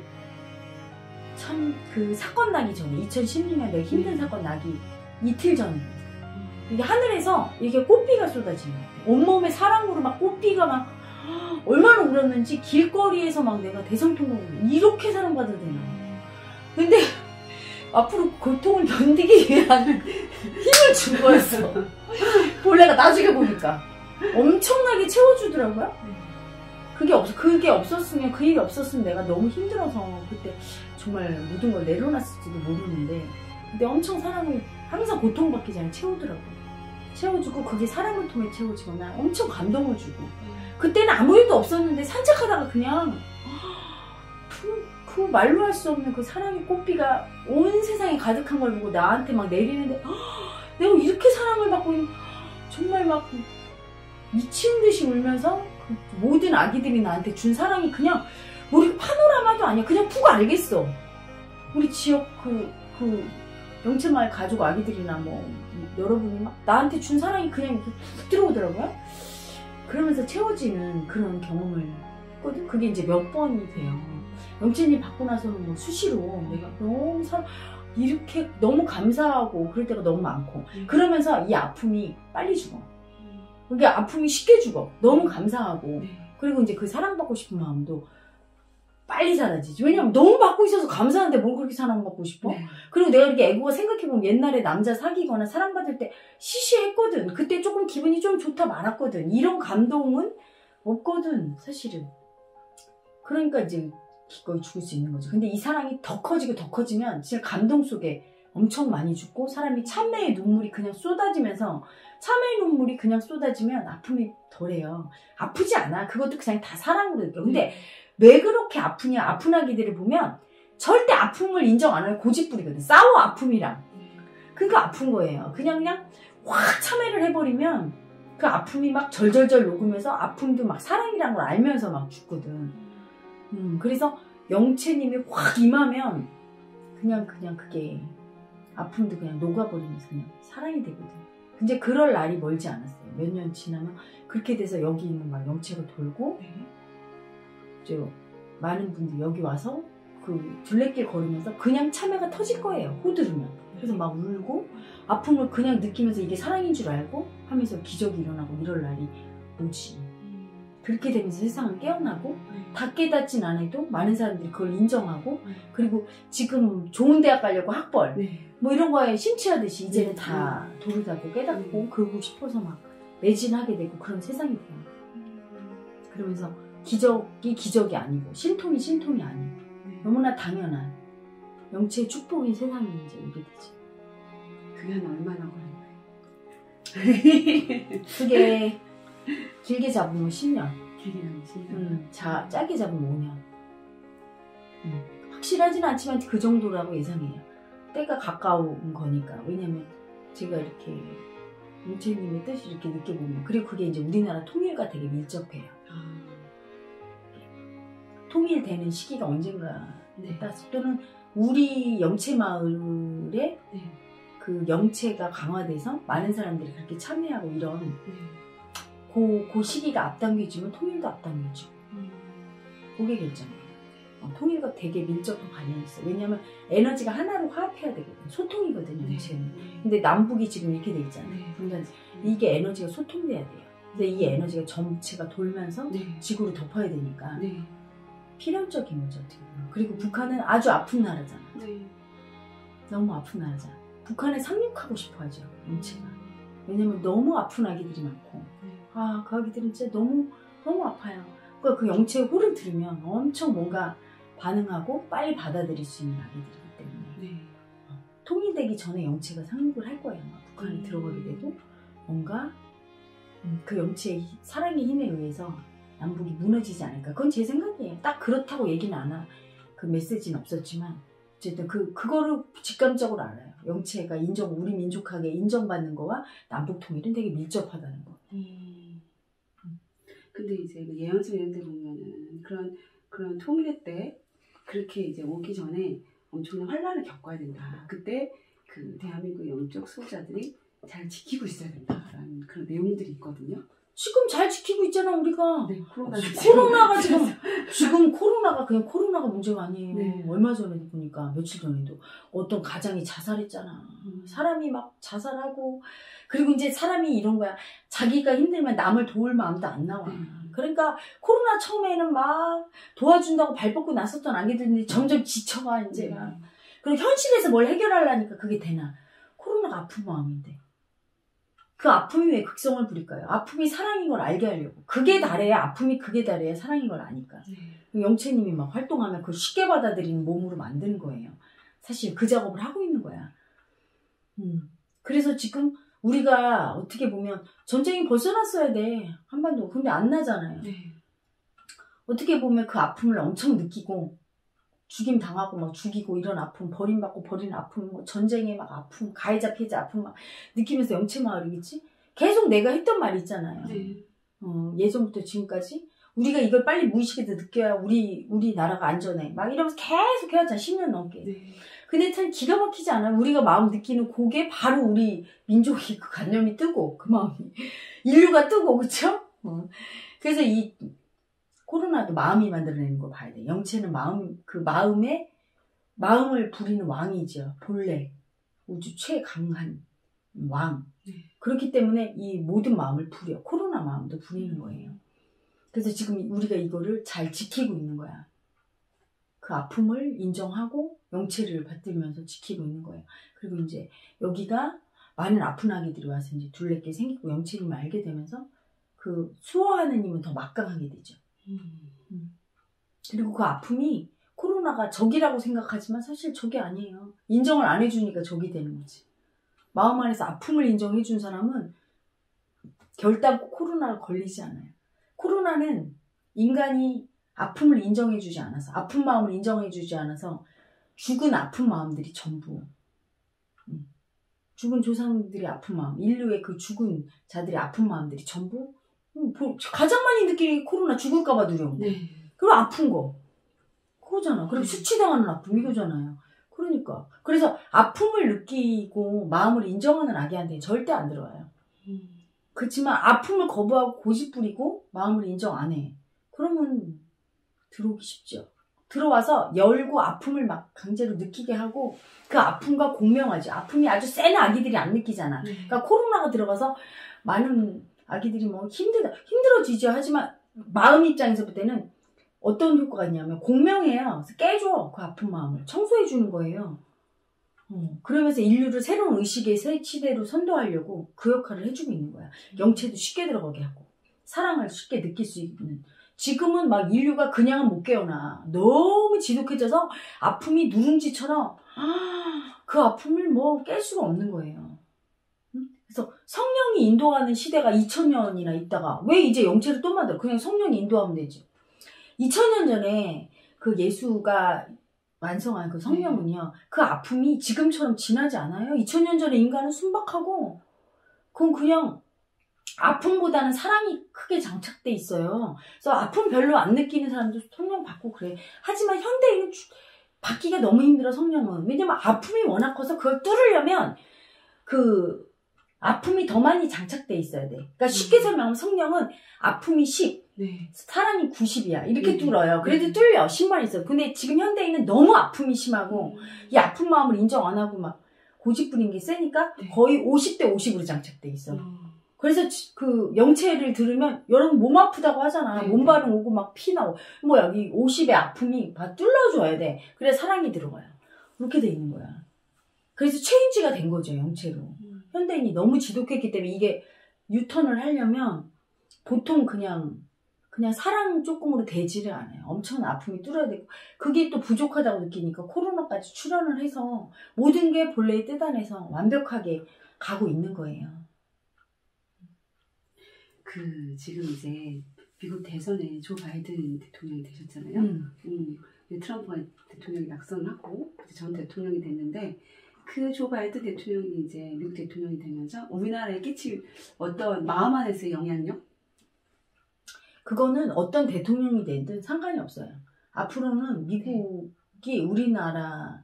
A: 참 그 사건 나기 전에 이천십육 년 내가 힘든 음. 사건 나기 이틀 전에 이게 하늘에서 이게 꽃비가 쏟아지는 거야. 온몸에 사랑으로 막 꽃비가 막 얼마나 울었는지 길거리에서 막 내가 대성통곡을 이렇게 사랑받아야 되나. 근데 앞으로 고통을 견디기 위한 힘을 준 거였어. 본래가 나중에 보니까 엄청나게 채워주더라고요. 그게 없 그게 없었으면 그 일이 없었으면 내가 너무 힘들어서 그때 정말 모든 걸 내려놨을지도 모르는데 근데 엄청 사랑을 항상 고통받기 전에 채우더라고요. 채워주고 그게 사랑을 통해 채워지거나 엄청 감동을 주고 그때는 아무 일도 없었는데 산책하다가 그냥 그, 그 말로 할 수 없는 그 사랑의 꽃비가 온 세상에 가득한 걸 보고 나한테 막 내리는데 내가 이렇게 사랑을 받고 있는 정말 막 미친 듯이 울면서 그 모든 아기들이 나한테 준 사랑이 그냥 우리 파노라마도 아니야. 그냥 푹 알겠어. 우리 지역 그, 그 영채마을 가족 아기들이나 뭐 여러분이 막 나한테 준 사랑이 그냥 푹 들어오더라고요. 그러면서 채워지는 그런 경험을 했거든. 그게 이제 몇 번이 돼요. 영채님 받고 나서는 뭐 수시로 내가 너무 사, 이렇게 너무 감사하고 그럴 때가 너무 많고 그러면서 이 아픔이 빨리 죽어. 그게 아픔이 쉽게 죽어. 너무 감사하고.
B: 네.
A: 그리고 이제 그 사랑받고 싶은 마음도 빨리 사라지지. 왜냐면 너무 받고 있어서 감사한데 뭘 그렇게 사랑받고 싶어?
B: 네.
A: 그리고 내가 이렇게 애고가 생각해보면 옛날에 남자 사귀거나 사랑받을 때 시시했거든. 그때 조금 기분이 좀 좋다 말았거든. 이런 감동은 없거든, 사실은. 그러니까 이제 기꺼이 죽을 수 있는 거죠. 근데 이 사랑이 더 커지고 더 커지면 진짜 감동 속에 엄청 많이 죽고 사람이 참회의 눈물이 그냥 쏟아지면서 참회의 눈물이 그냥 쏟아지면 아픔이 덜해요. 아프지 않아. 그것도 그냥 다 사랑으로 느껴. 근데 왜 그렇게 아프냐, 아픈 아기들을 보면 절대 아픔을 인정 안 하고 고집부리거든. 싸워, 아픔이랑. 그러니까 아픈 거예요. 그냥 그냥 확 참회를 해버리면 그 아픔이 막 절절절 녹으면서 아픔도 막 사랑이란 걸 알면서 막 죽거든. 음, 그래서 영채님이 확 임하면 그냥 그냥 그게 아픔도 그냥 녹아버리면서 그냥 사랑이 되거든. 근데 그럴 날이 멀지 않았어요. 몇 년 지나면 그렇게 돼서 여기 있는 막 영채가 돌고 이제 많은 분들이 여기 와서 그 둘레길 걸으면서 그냥 참회가 터질 거예요. 호들으면. 그래서 막 울고 아픔을 그냥 느끼면서 이게 사랑인 줄 알고 하면서 기적이 일어나고 이럴 날이 오지. 그렇게 되면서 세상은 깨어나고 다 깨닫진 않아도 많은 사람들이 그걸 인정하고 그리고 지금 좋은 대학 가려고 학벌
B: 네.
A: 뭐 이런 거에 심취하듯이 이제는
B: 네.
A: 다 도르다고 깨닫고
B: 네.
A: 그러고 싶어서 막 매진하게 되고 그런 세상이 돼요. 그러면서 기적이 기적이 아니고 신통이 신통이 아니고 너무나 당연한 영체의 축복인 세상이 이제 오게 되죠.
B: 그게 한 얼마나 걸릴까요?
A: 그게 길게 잡으면 십 년,
B: 길게 잡으면 십 년.
A: 음, 자, 짧게 잡으면 오 년. 음, 확실하진 않지만 그 정도라고 예상해요. 때가 가까운 거니까. 왜냐면 제가 이렇게 영채님의 뜻을 이렇게 느껴보면 그리고 그게 이제 우리나라 통일과 되게 밀접해요.
B: 아.
A: 통일되는 시기가 언젠가
B: 네.
A: 따서 또는 우리 영채 마을에
B: 네.
A: 그 영채가 강화돼서 많은 사람들이 그렇게 참여하고 이런
B: 네.
A: 그, 그 시기가 앞당겨지면 통일도 앞당겨지고
B: 음.
A: 그게 결정이에요. 어, 통일과 되게 밀접한 관련이 있어요. 왜냐하면 에너지가 하나로 화합해야 되거든요. 소통이거든요. 영채는.
B: 네.
A: 근데 남북이 지금 이렇게 돼 있잖아요.
B: 네.
A: 분단 이게 에너지가 소통돼야 돼요. 근데 이 에너지가 전체가 돌면서
B: 네.
A: 지구를 덮어야 되니까
B: 네.
A: 필연적인 거죠. 어떻게 보면. 그리고 북한은 아주 아픈 나라잖아.
B: 네.
A: 너무 아픈 나라잖아. 북한에 상륙하고 싶어 하죠. 영채가. 왜냐면 너무 아픈 아기들이 많고 아, 그 아기들은 진짜 너무 너무 아파요. 그러니까 그 영채의 호를 들으면 엄청 뭔가 반응하고 빨리 받아들일 수 있는 아기들이기 때문에
B: 네.
A: 어, 통일되기 전에 영채가 상륙을 할 거예요. 아마 북한에
B: 음.
A: 들어가게 되고 뭔가 음, 그 영채의 사랑의 힘에 의해서 남북이 무너지지 않을까. 그건 제 생각이에요. 딱 그렇다고 얘기는 안 하. 그 메시지는 없었지만 어쨌든 그 그거를 직감적으로 알아요. 영채가 인정 우리 민족학에 인정받는 거와 남북 통일은 되게 밀접하다는 거.
B: 음. 근데 이제 예언서 이런 데 보면은 그런 그런 통일 때 그렇게 이제 오기 전에 엄청난 환란을 겪어야 된다. 그때 그 대한민국 영적 수호자들이 잘 지키고 있어야 된다라는 그런 내용들이 있거든요.
A: 지금 잘 지키고 있잖아 우리가.
B: 네, 코로나
A: 코로나가 지금 지금 코로나가 그냥 코로나가 문제가 아니에요.
B: 네.
A: 얼마 전에 보니까 며칠 전에도 어떤 가장이 자살했잖아.
B: 음.
A: 사람이 막 자살하고 그리고 이제 사람이 이런 거야. 자기가 힘들면 남을 도울 마음도 안 나와.
B: 네.
A: 그러니까 코로나 처음에는 막 도와준다고 발 뻗고 나섰던 아기들이 점점 지쳐가 이제가.
B: 네.
A: 그리고 현실에서 뭘 해결하려니까 그게 되나. 코로나가 아픈 마음인데. 그 아픔이 왜 극성을 부릴까요? 아픔이 사랑인 걸 알게 하려고. 그게 다래야 아픔이 그게 다래야 사랑인 걸 아니까.
B: 네.
A: 영채님이 막 활동하면 그걸 쉽게 받아들이는 몸으로 만드는 거예요. 사실 그 작업을 하고 있는 거야. 음. 그래서 지금 우리가 어떻게 보면 전쟁이 벌써 났어야 돼. 한반도. 근데 안 나잖아요.
B: 네.
A: 어떻게 보면 그 아픔을 엄청 느끼고 죽임 당하고 막 죽이고 이런 아픔, 버림받고 버리는 아픔, 뭐 전쟁의 막 아픔, 가해자 피해자 아픔 막 느끼면서 영채 마을이겠지? 계속 내가 했던 말이 있잖아요.
B: 네.
A: 어, 예전부터 지금까지 우리가 이걸 빨리 무의식에도 느껴야 우리 우리 나라가 안전해. 막 이러면서 계속 해왔잖아. 십 년 넘게.
B: 네.
A: 근데 참 기가 막히지 않아요? 우리가 마음 느끼는 그게 바로 우리 민족이 그 관념이 뜨고 그 마음이 인류가 뜨고 그쵸? 어. 그래서 이 코로나도 마음이 만들어내는 거 봐야 돼. 영채는 마음, 그 마음에, 마음을 부리는 왕이죠. 본래. 우주 최강한 왕.
B: 네.
A: 그렇기 때문에 이 모든 마음을 부려. 코로나 마음도 부리는 거예요. 그래서 지금 우리가 이거를 잘 지키고 있는 거야. 그 아픔을 인정하고 영체를 받들면서 지키고 있는 거예요. 그리고 이제 여기가 많은 아픈 아기들이 와서 이제 둘레길 생기고 영체를 알게 되면서 그 수호하는 힘은 더 막강하게 되죠. 음. 음. 그리고 그 아픔이 코로나가 적이라고 생각하지만 사실 적이 아니에요. 인정을 안 해주니까 적이 되는 거지. 마음 안에서 아픔을 인정해 준 사람은 결단코 코로나가 걸리지 않아요. 코로나는 인간이 아픔을 인정해 주지 않아서, 아픈 마음을 인정해 주지 않아서 죽은 아픈 마음들이 전부, 음. 죽은 조상들의 아픈 마음, 인류의 그 죽은 자들의 아픈 마음들이 전부 음, 가장 많이 느끼는 게 코로나 죽을까봐 두려운 거.
B: 네.
A: 그리고 아픈 거. 그거잖아. 그리고 수치당하는 아픔 이거잖아요. 그러니까. 그래서 아픔을 느끼고 마음을 인정하는 아기한테 절대 안 들어와요. 음. 그렇지만 아픔을 거부하고 고집 부리고 마음을 인정 안 해. 그러면 들어오기 쉽죠. 들어와서 열고 아픔을 막 강제로 느끼게 하고 그 아픔과 공명하지. 아픔이 아주 센 아기들이 안 느끼잖아. 네. 그러니까 코로나가 들어가서 많은 아기들이 뭐 힘들다, 힘들어지죠. 하지만 마음 입장에서 볼 때는 어떤 효과가 있냐면 공명해요. 깨줘. 그 아픈 마음을. 청소해 주는 거예요. 어, 그러면서 인류를 새로운 의식의 새 시대로 선도하려고 그 역할을 해주고 있는 거야. 영체도 쉽게 들어가게 하고 사랑을 쉽게 느낄 수 있는. 지금은 막 인류가 그냥은 못 깨어나. 너무 지독해져서 아픔이 누룽지처럼 아, 그 아픔을 뭐 깰 수가 없는 거예요. 그래서 성령이 인도하는 시대가 이천 년이나 있다가 왜 이제 영체를 또 만들어? 그냥 성령이 인도하면 되지. 이천 년 전에 그 예수가 완성한 그 성령은요, 그 아픔이 지금처럼 진하지 않아요. 이천 년 전에 인간은 순박하고, 그건 그냥 아픔보다는 사랑이 크게 장착돼 있어요. 그래서 아픔 별로 안 느끼는 사람도 성령 받고 그래. 하지만 현대인은 받기가 너무 힘들어, 성령은. 왜냐면 아픔이 워낙 커서 그걸 뚫으려면 그 아픔이 더 많이 장착돼 있어야 돼. 그러니까 쉽게 설명하면 성령은 아픔이 십, 네. 사랑이 구십이야. 이렇게 네. 뚫어요. 그래도 네. 뚫려. 십만 있어. 근데 지금 현대인은 너무 아픔이 심하고 음. 이 아픈 마음을 인정 안 하고 막 고집 부린 게 세니까 네. 거의 오십 대 오십으로 장착돼 있어. 음. 그래서 그 영체를 들으면 여러분 몸 아프다고 하잖아. 네. 몸발음 오고 막 피 나고. 뭐야, 이 오십의 아픔이 다 뚫려줘야 돼. 그래 사랑이 들어가요. 그렇게 돼 있는 거야. 그래서 체인지가 된 거죠, 영체로. 음. 현대인이 너무 지독했기 때문에 이게 유턴을 하려면 보통 그냥 그냥 사랑 조금으로 되지를 않아요. 엄청난 아픔이 뚫어야 되고 그게 또 부족하다고 느끼니까 코로나까지 출연을 해서 모든 게 본래의 뜻 안에서 완벽하게 가고 있는 거예요.
B: 그 지금 이제 미국 대선에 조 바이든 대통령이 되셨잖아요. 음. 음, 트럼프가 대통령이 낙선하고 전 대통령이 됐는데 그 조 바이든 대통령이 이제 미국 대통령이 되면서 우리나라에 끼칠 어떤 마음 안에서의 영향력?
A: 그거는 어떤 대통령이 되든 상관이 없어요. 앞으로는 미국이 우리나라와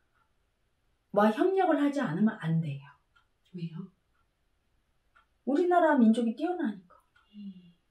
A: 협력을 하지 않으면 안 돼요.
B: 왜요?
A: 우리나라 민족이 뛰어나니까. 음.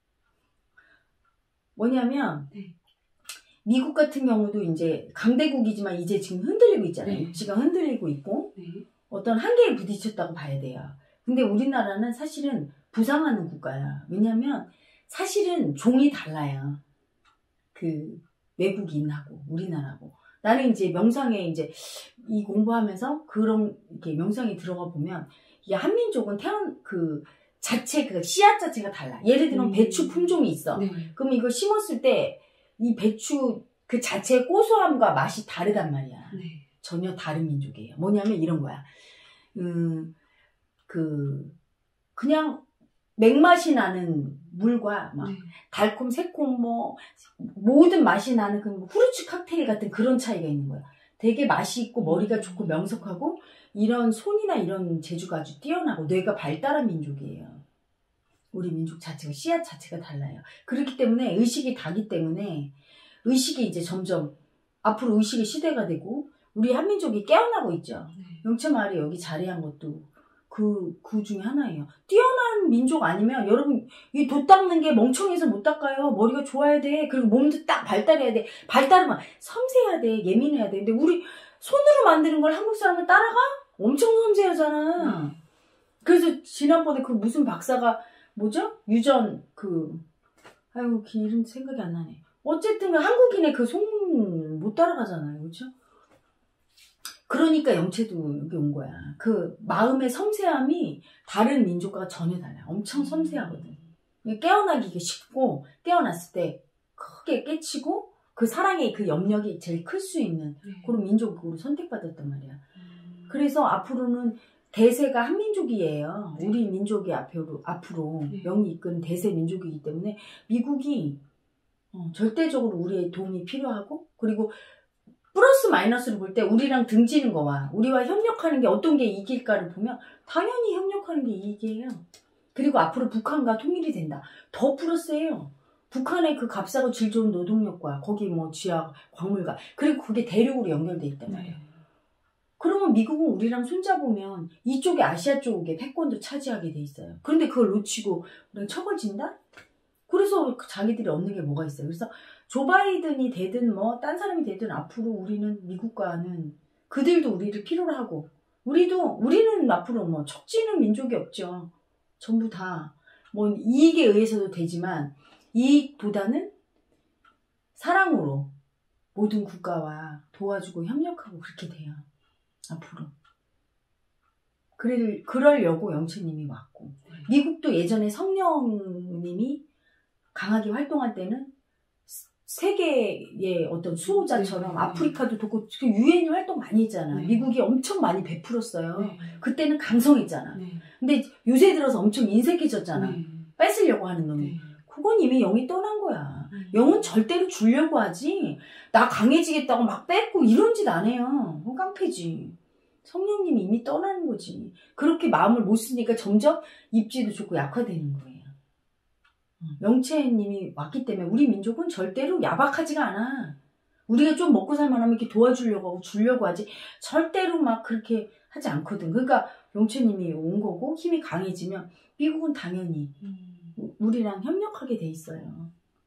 A: 뭐냐면 네. 미국 같은 경우도 이제 강대국이지만 이제 지금 흔들리고 있잖아요. 네. 입지가 흔들리고 있고 네. 어떤 한계에 부딪혔다고 봐야 돼요. 근데 우리나라는 사실은 부상하는 국가야. 왜냐면 사실은 종이 달라요. 그 외국인하고 우리나라하고. 나는 이제 명상에 이제 이 공부하면서 그런 이렇게 명상에 들어가 보면 이게 한민족은 태어난 그 자체 그 씨앗 자체가 달라. 예를 들면 음. 배추 품종이 있어. 네. 그럼 이걸 심었을 때 이 배추 그 자체의 고소함과 맛이 다르단 말이야. 네. 전혀 다른 민족이에요. 뭐냐면 이런 거야. 음, 그 그냥 맥맛이 나는 물과 막 네. 달콤, 새콤 뭐 모든 맛이 나는 그 후르츠 칵테일 같은 그런 차이가 있는 거야. 되게 맛이 있고 머리가 좋고 명석하고 이런 손이나 이런 재주가 아주 뛰어나고 뇌가 발달한 민족이에요. 우리 민족 자체가 씨앗 자체가 달라요. 그렇기 때문에 의식이 다기 때문에 의식이 이제 점점 앞으로 의식의 시대가 되고 우리 한민족이 깨어나고 있죠. 네. 영채마을이 여기 자리한 것도 그, 그 중에 하나예요. 뛰어난 민족 아니면 여러분 이 돛 닦는 게 멍청해서 못 닦아요. 머리가 좋아야 돼. 그리고 몸도 딱 발달해야 돼. 발달하면 섬세해야 돼. 예민해야 돼. 근데 우리 손으로 만드는 걸 한국 사람을 따라가? 엄청 섬세하잖아. 음. 그래서 지난번에 그 무슨 박사가 뭐죠? 유전 그 아이고 그 이름 생각이 안 나네. 어쨌든 한국인의 그 송 못 따라가잖아요, 그렇죠? 그러니까 영채도 여기 온 거야. 그 마음의 섬세함이 다른 민족과 전혀 달라. 엄청 섬세하거든. 깨어나기 쉽고 깨어났을 때 크게 깨치고 그 사랑의 그 염력이 제일 클 수 있는 네. 그런 민족으로 선택받았단 말이야. 음. 그래서 앞으로는 대세가 한민족이에요. 네. 우리 민족이 앞으로, 앞으로 네. 명이 이끄는 대세 민족이기 때문에 미국이 어, 절대적으로 우리의 도움이 필요하고 그리고 플러스 마이너스를 볼 때 우리랑 등지는 거와 우리와 협력하는 게 어떤 게 이길까를 보면 당연히 협력하는 게 이익이에요. 그리고 앞으로 북한과 통일이 된다. 더 플러스예요. 북한의 그 값싸고 질 좋은 노동력과 거기 뭐 지하 광물과 그리고 그게 대륙으로 연결돼 있단 말이에요. 네. 그러면 미국은 우리랑 손잡으면 이쪽에 아시아 쪽에 패권도 차지하게 돼 있어요. 그런데 그걸 놓치고 우리가 처벌진다? 그래서 자기들이 얻는 게 뭐가 있어요. 그래서 조 바이든이 되든 뭐 딴 사람이 되든 앞으로 우리는 미국과는 그들도 우리를 필요로 하고 우리도 우리는 앞으로 뭐 척지는 민족이 없죠. 전부 다 뭐 이익에 의해서도 되지만 이익보다는 사랑으로 모든 국가와 도와주고 협력하고 그렇게 돼요. 앞으로. 그럴, 그러려고 영채님이 왔고 미국도 예전에 성령님이 강하게 활동할 때는 세계의 어떤 수호자처럼 네. 아프리카도 돕고 유엔이 활동 많이 했잖아. 네. 미국이 엄청 많이 베풀었어요. 네. 그때는 강성했잖아. 네. 근데 요새 들어서 엄청 인색해졌잖아. 네. 뺏으려고 하는 놈이. 네. 그건 이미 영이 떠난 거야. 음. 영은 절대로 주려고 하지. 나 강해지겠다고 막 뺏고 이런 짓 안 해요. 그건 깡패지. 성령님이 이미 떠나는 거지. 그렇게 마음을 못 쓰니까 점점 입지도 좋고 약화되는 거예요. 영채님이 왔기 때문에 우리 민족은 절대로 야박하지가 않아. 우리가 좀 먹고 살만하면 이렇게 도와주려고 하고 주려고 하지 절대로 막 그렇게 하지 않거든. 그러니까 영채님이 온 거고 힘이 강해지면 미국은 당연히 우리랑 협력하게 돼 있어요.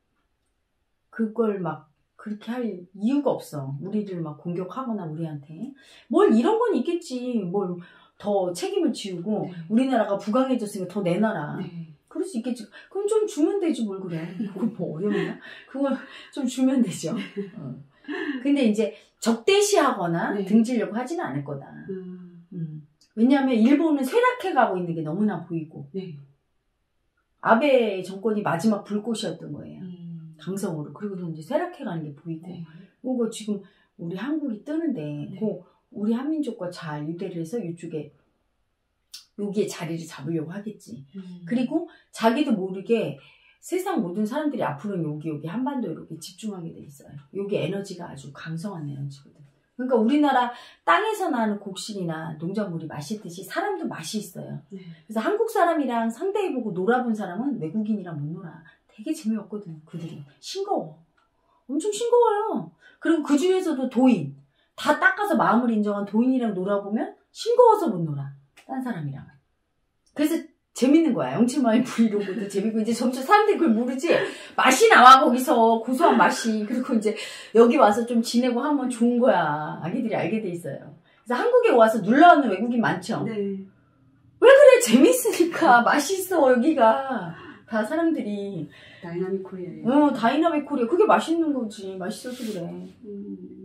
A: 그걸 막 그렇게 할 이유가 없어. 우리를 막 공격하거나 우리한테. 뭘 이런 건 있겠지. 뭘 더 책임을 지우고 네. 우리나라가 부강해졌으니까 더 내놔라. 네. 그럴 수 있겠지. 그럼 좀 주면 되지 뭘 그래. 그거 뭐 어려우냐? 그거 좀 주면 되죠. 어. 근데 이제 적대시하거나 네. 등지려고 하지는 않을 거다. 음. 음. 왜냐하면 일본은 쇠락해가고 있는 게 너무나 보이고 네. 아베 정권이 마지막 불꽃이었던 거예요. 음. 강성으로. 그리고서 이제 쇠락해가는 게 보이고 네. 그거 지금 우리 한국이 뜨는데 네. 그 우리 한민족과 잘 유대를 해서 이쪽에 여기에 자리를 잡으려고 하겠지. 음. 그리고 자기도 모르게 세상 모든 사람들이 앞으로는 여기 여기 한반도에 이렇게 집중하게 돼 있어요. 여기 에너지가 아주 강성한 에너지거든. 그러니까 우리나라 땅에서 나는 곡식이나 농작물이 맛있듯이 사람도 맛이 있어요. 네. 그래서 한국 사람이랑 상대해보고 놀아본 사람은 외국인이랑 못 놀아. 되게 재미없거든. 그들이 싱거워. 엄청 싱거워요. 그리고 그 중에서도 도인. 다 닦아서 마음을 인정한 도인이랑 놀아보면 싱거워서 못 놀아. 딴 사람이랑은. 그래서 재밌는 거야. 영칠마을 브이로그도 재밌고 이제 점점 사람들이 그걸 모르지. 맛이 나와 거기서 고소한 맛이. 그리고 이제 여기 와서 좀 지내고 하면 좋은 거야. 아기들이 알게 돼 있어요. 그래서 한국에 와서 놀러오는 외국인 많죠. 네. 왜 그래? 재밌으니까 맛있어 여기가. 다 사람들이
B: 다이나믹 코리아.
A: 어 다이나믹 코리아. 그게 맛있는 거지. 맛있어서 그래. 음.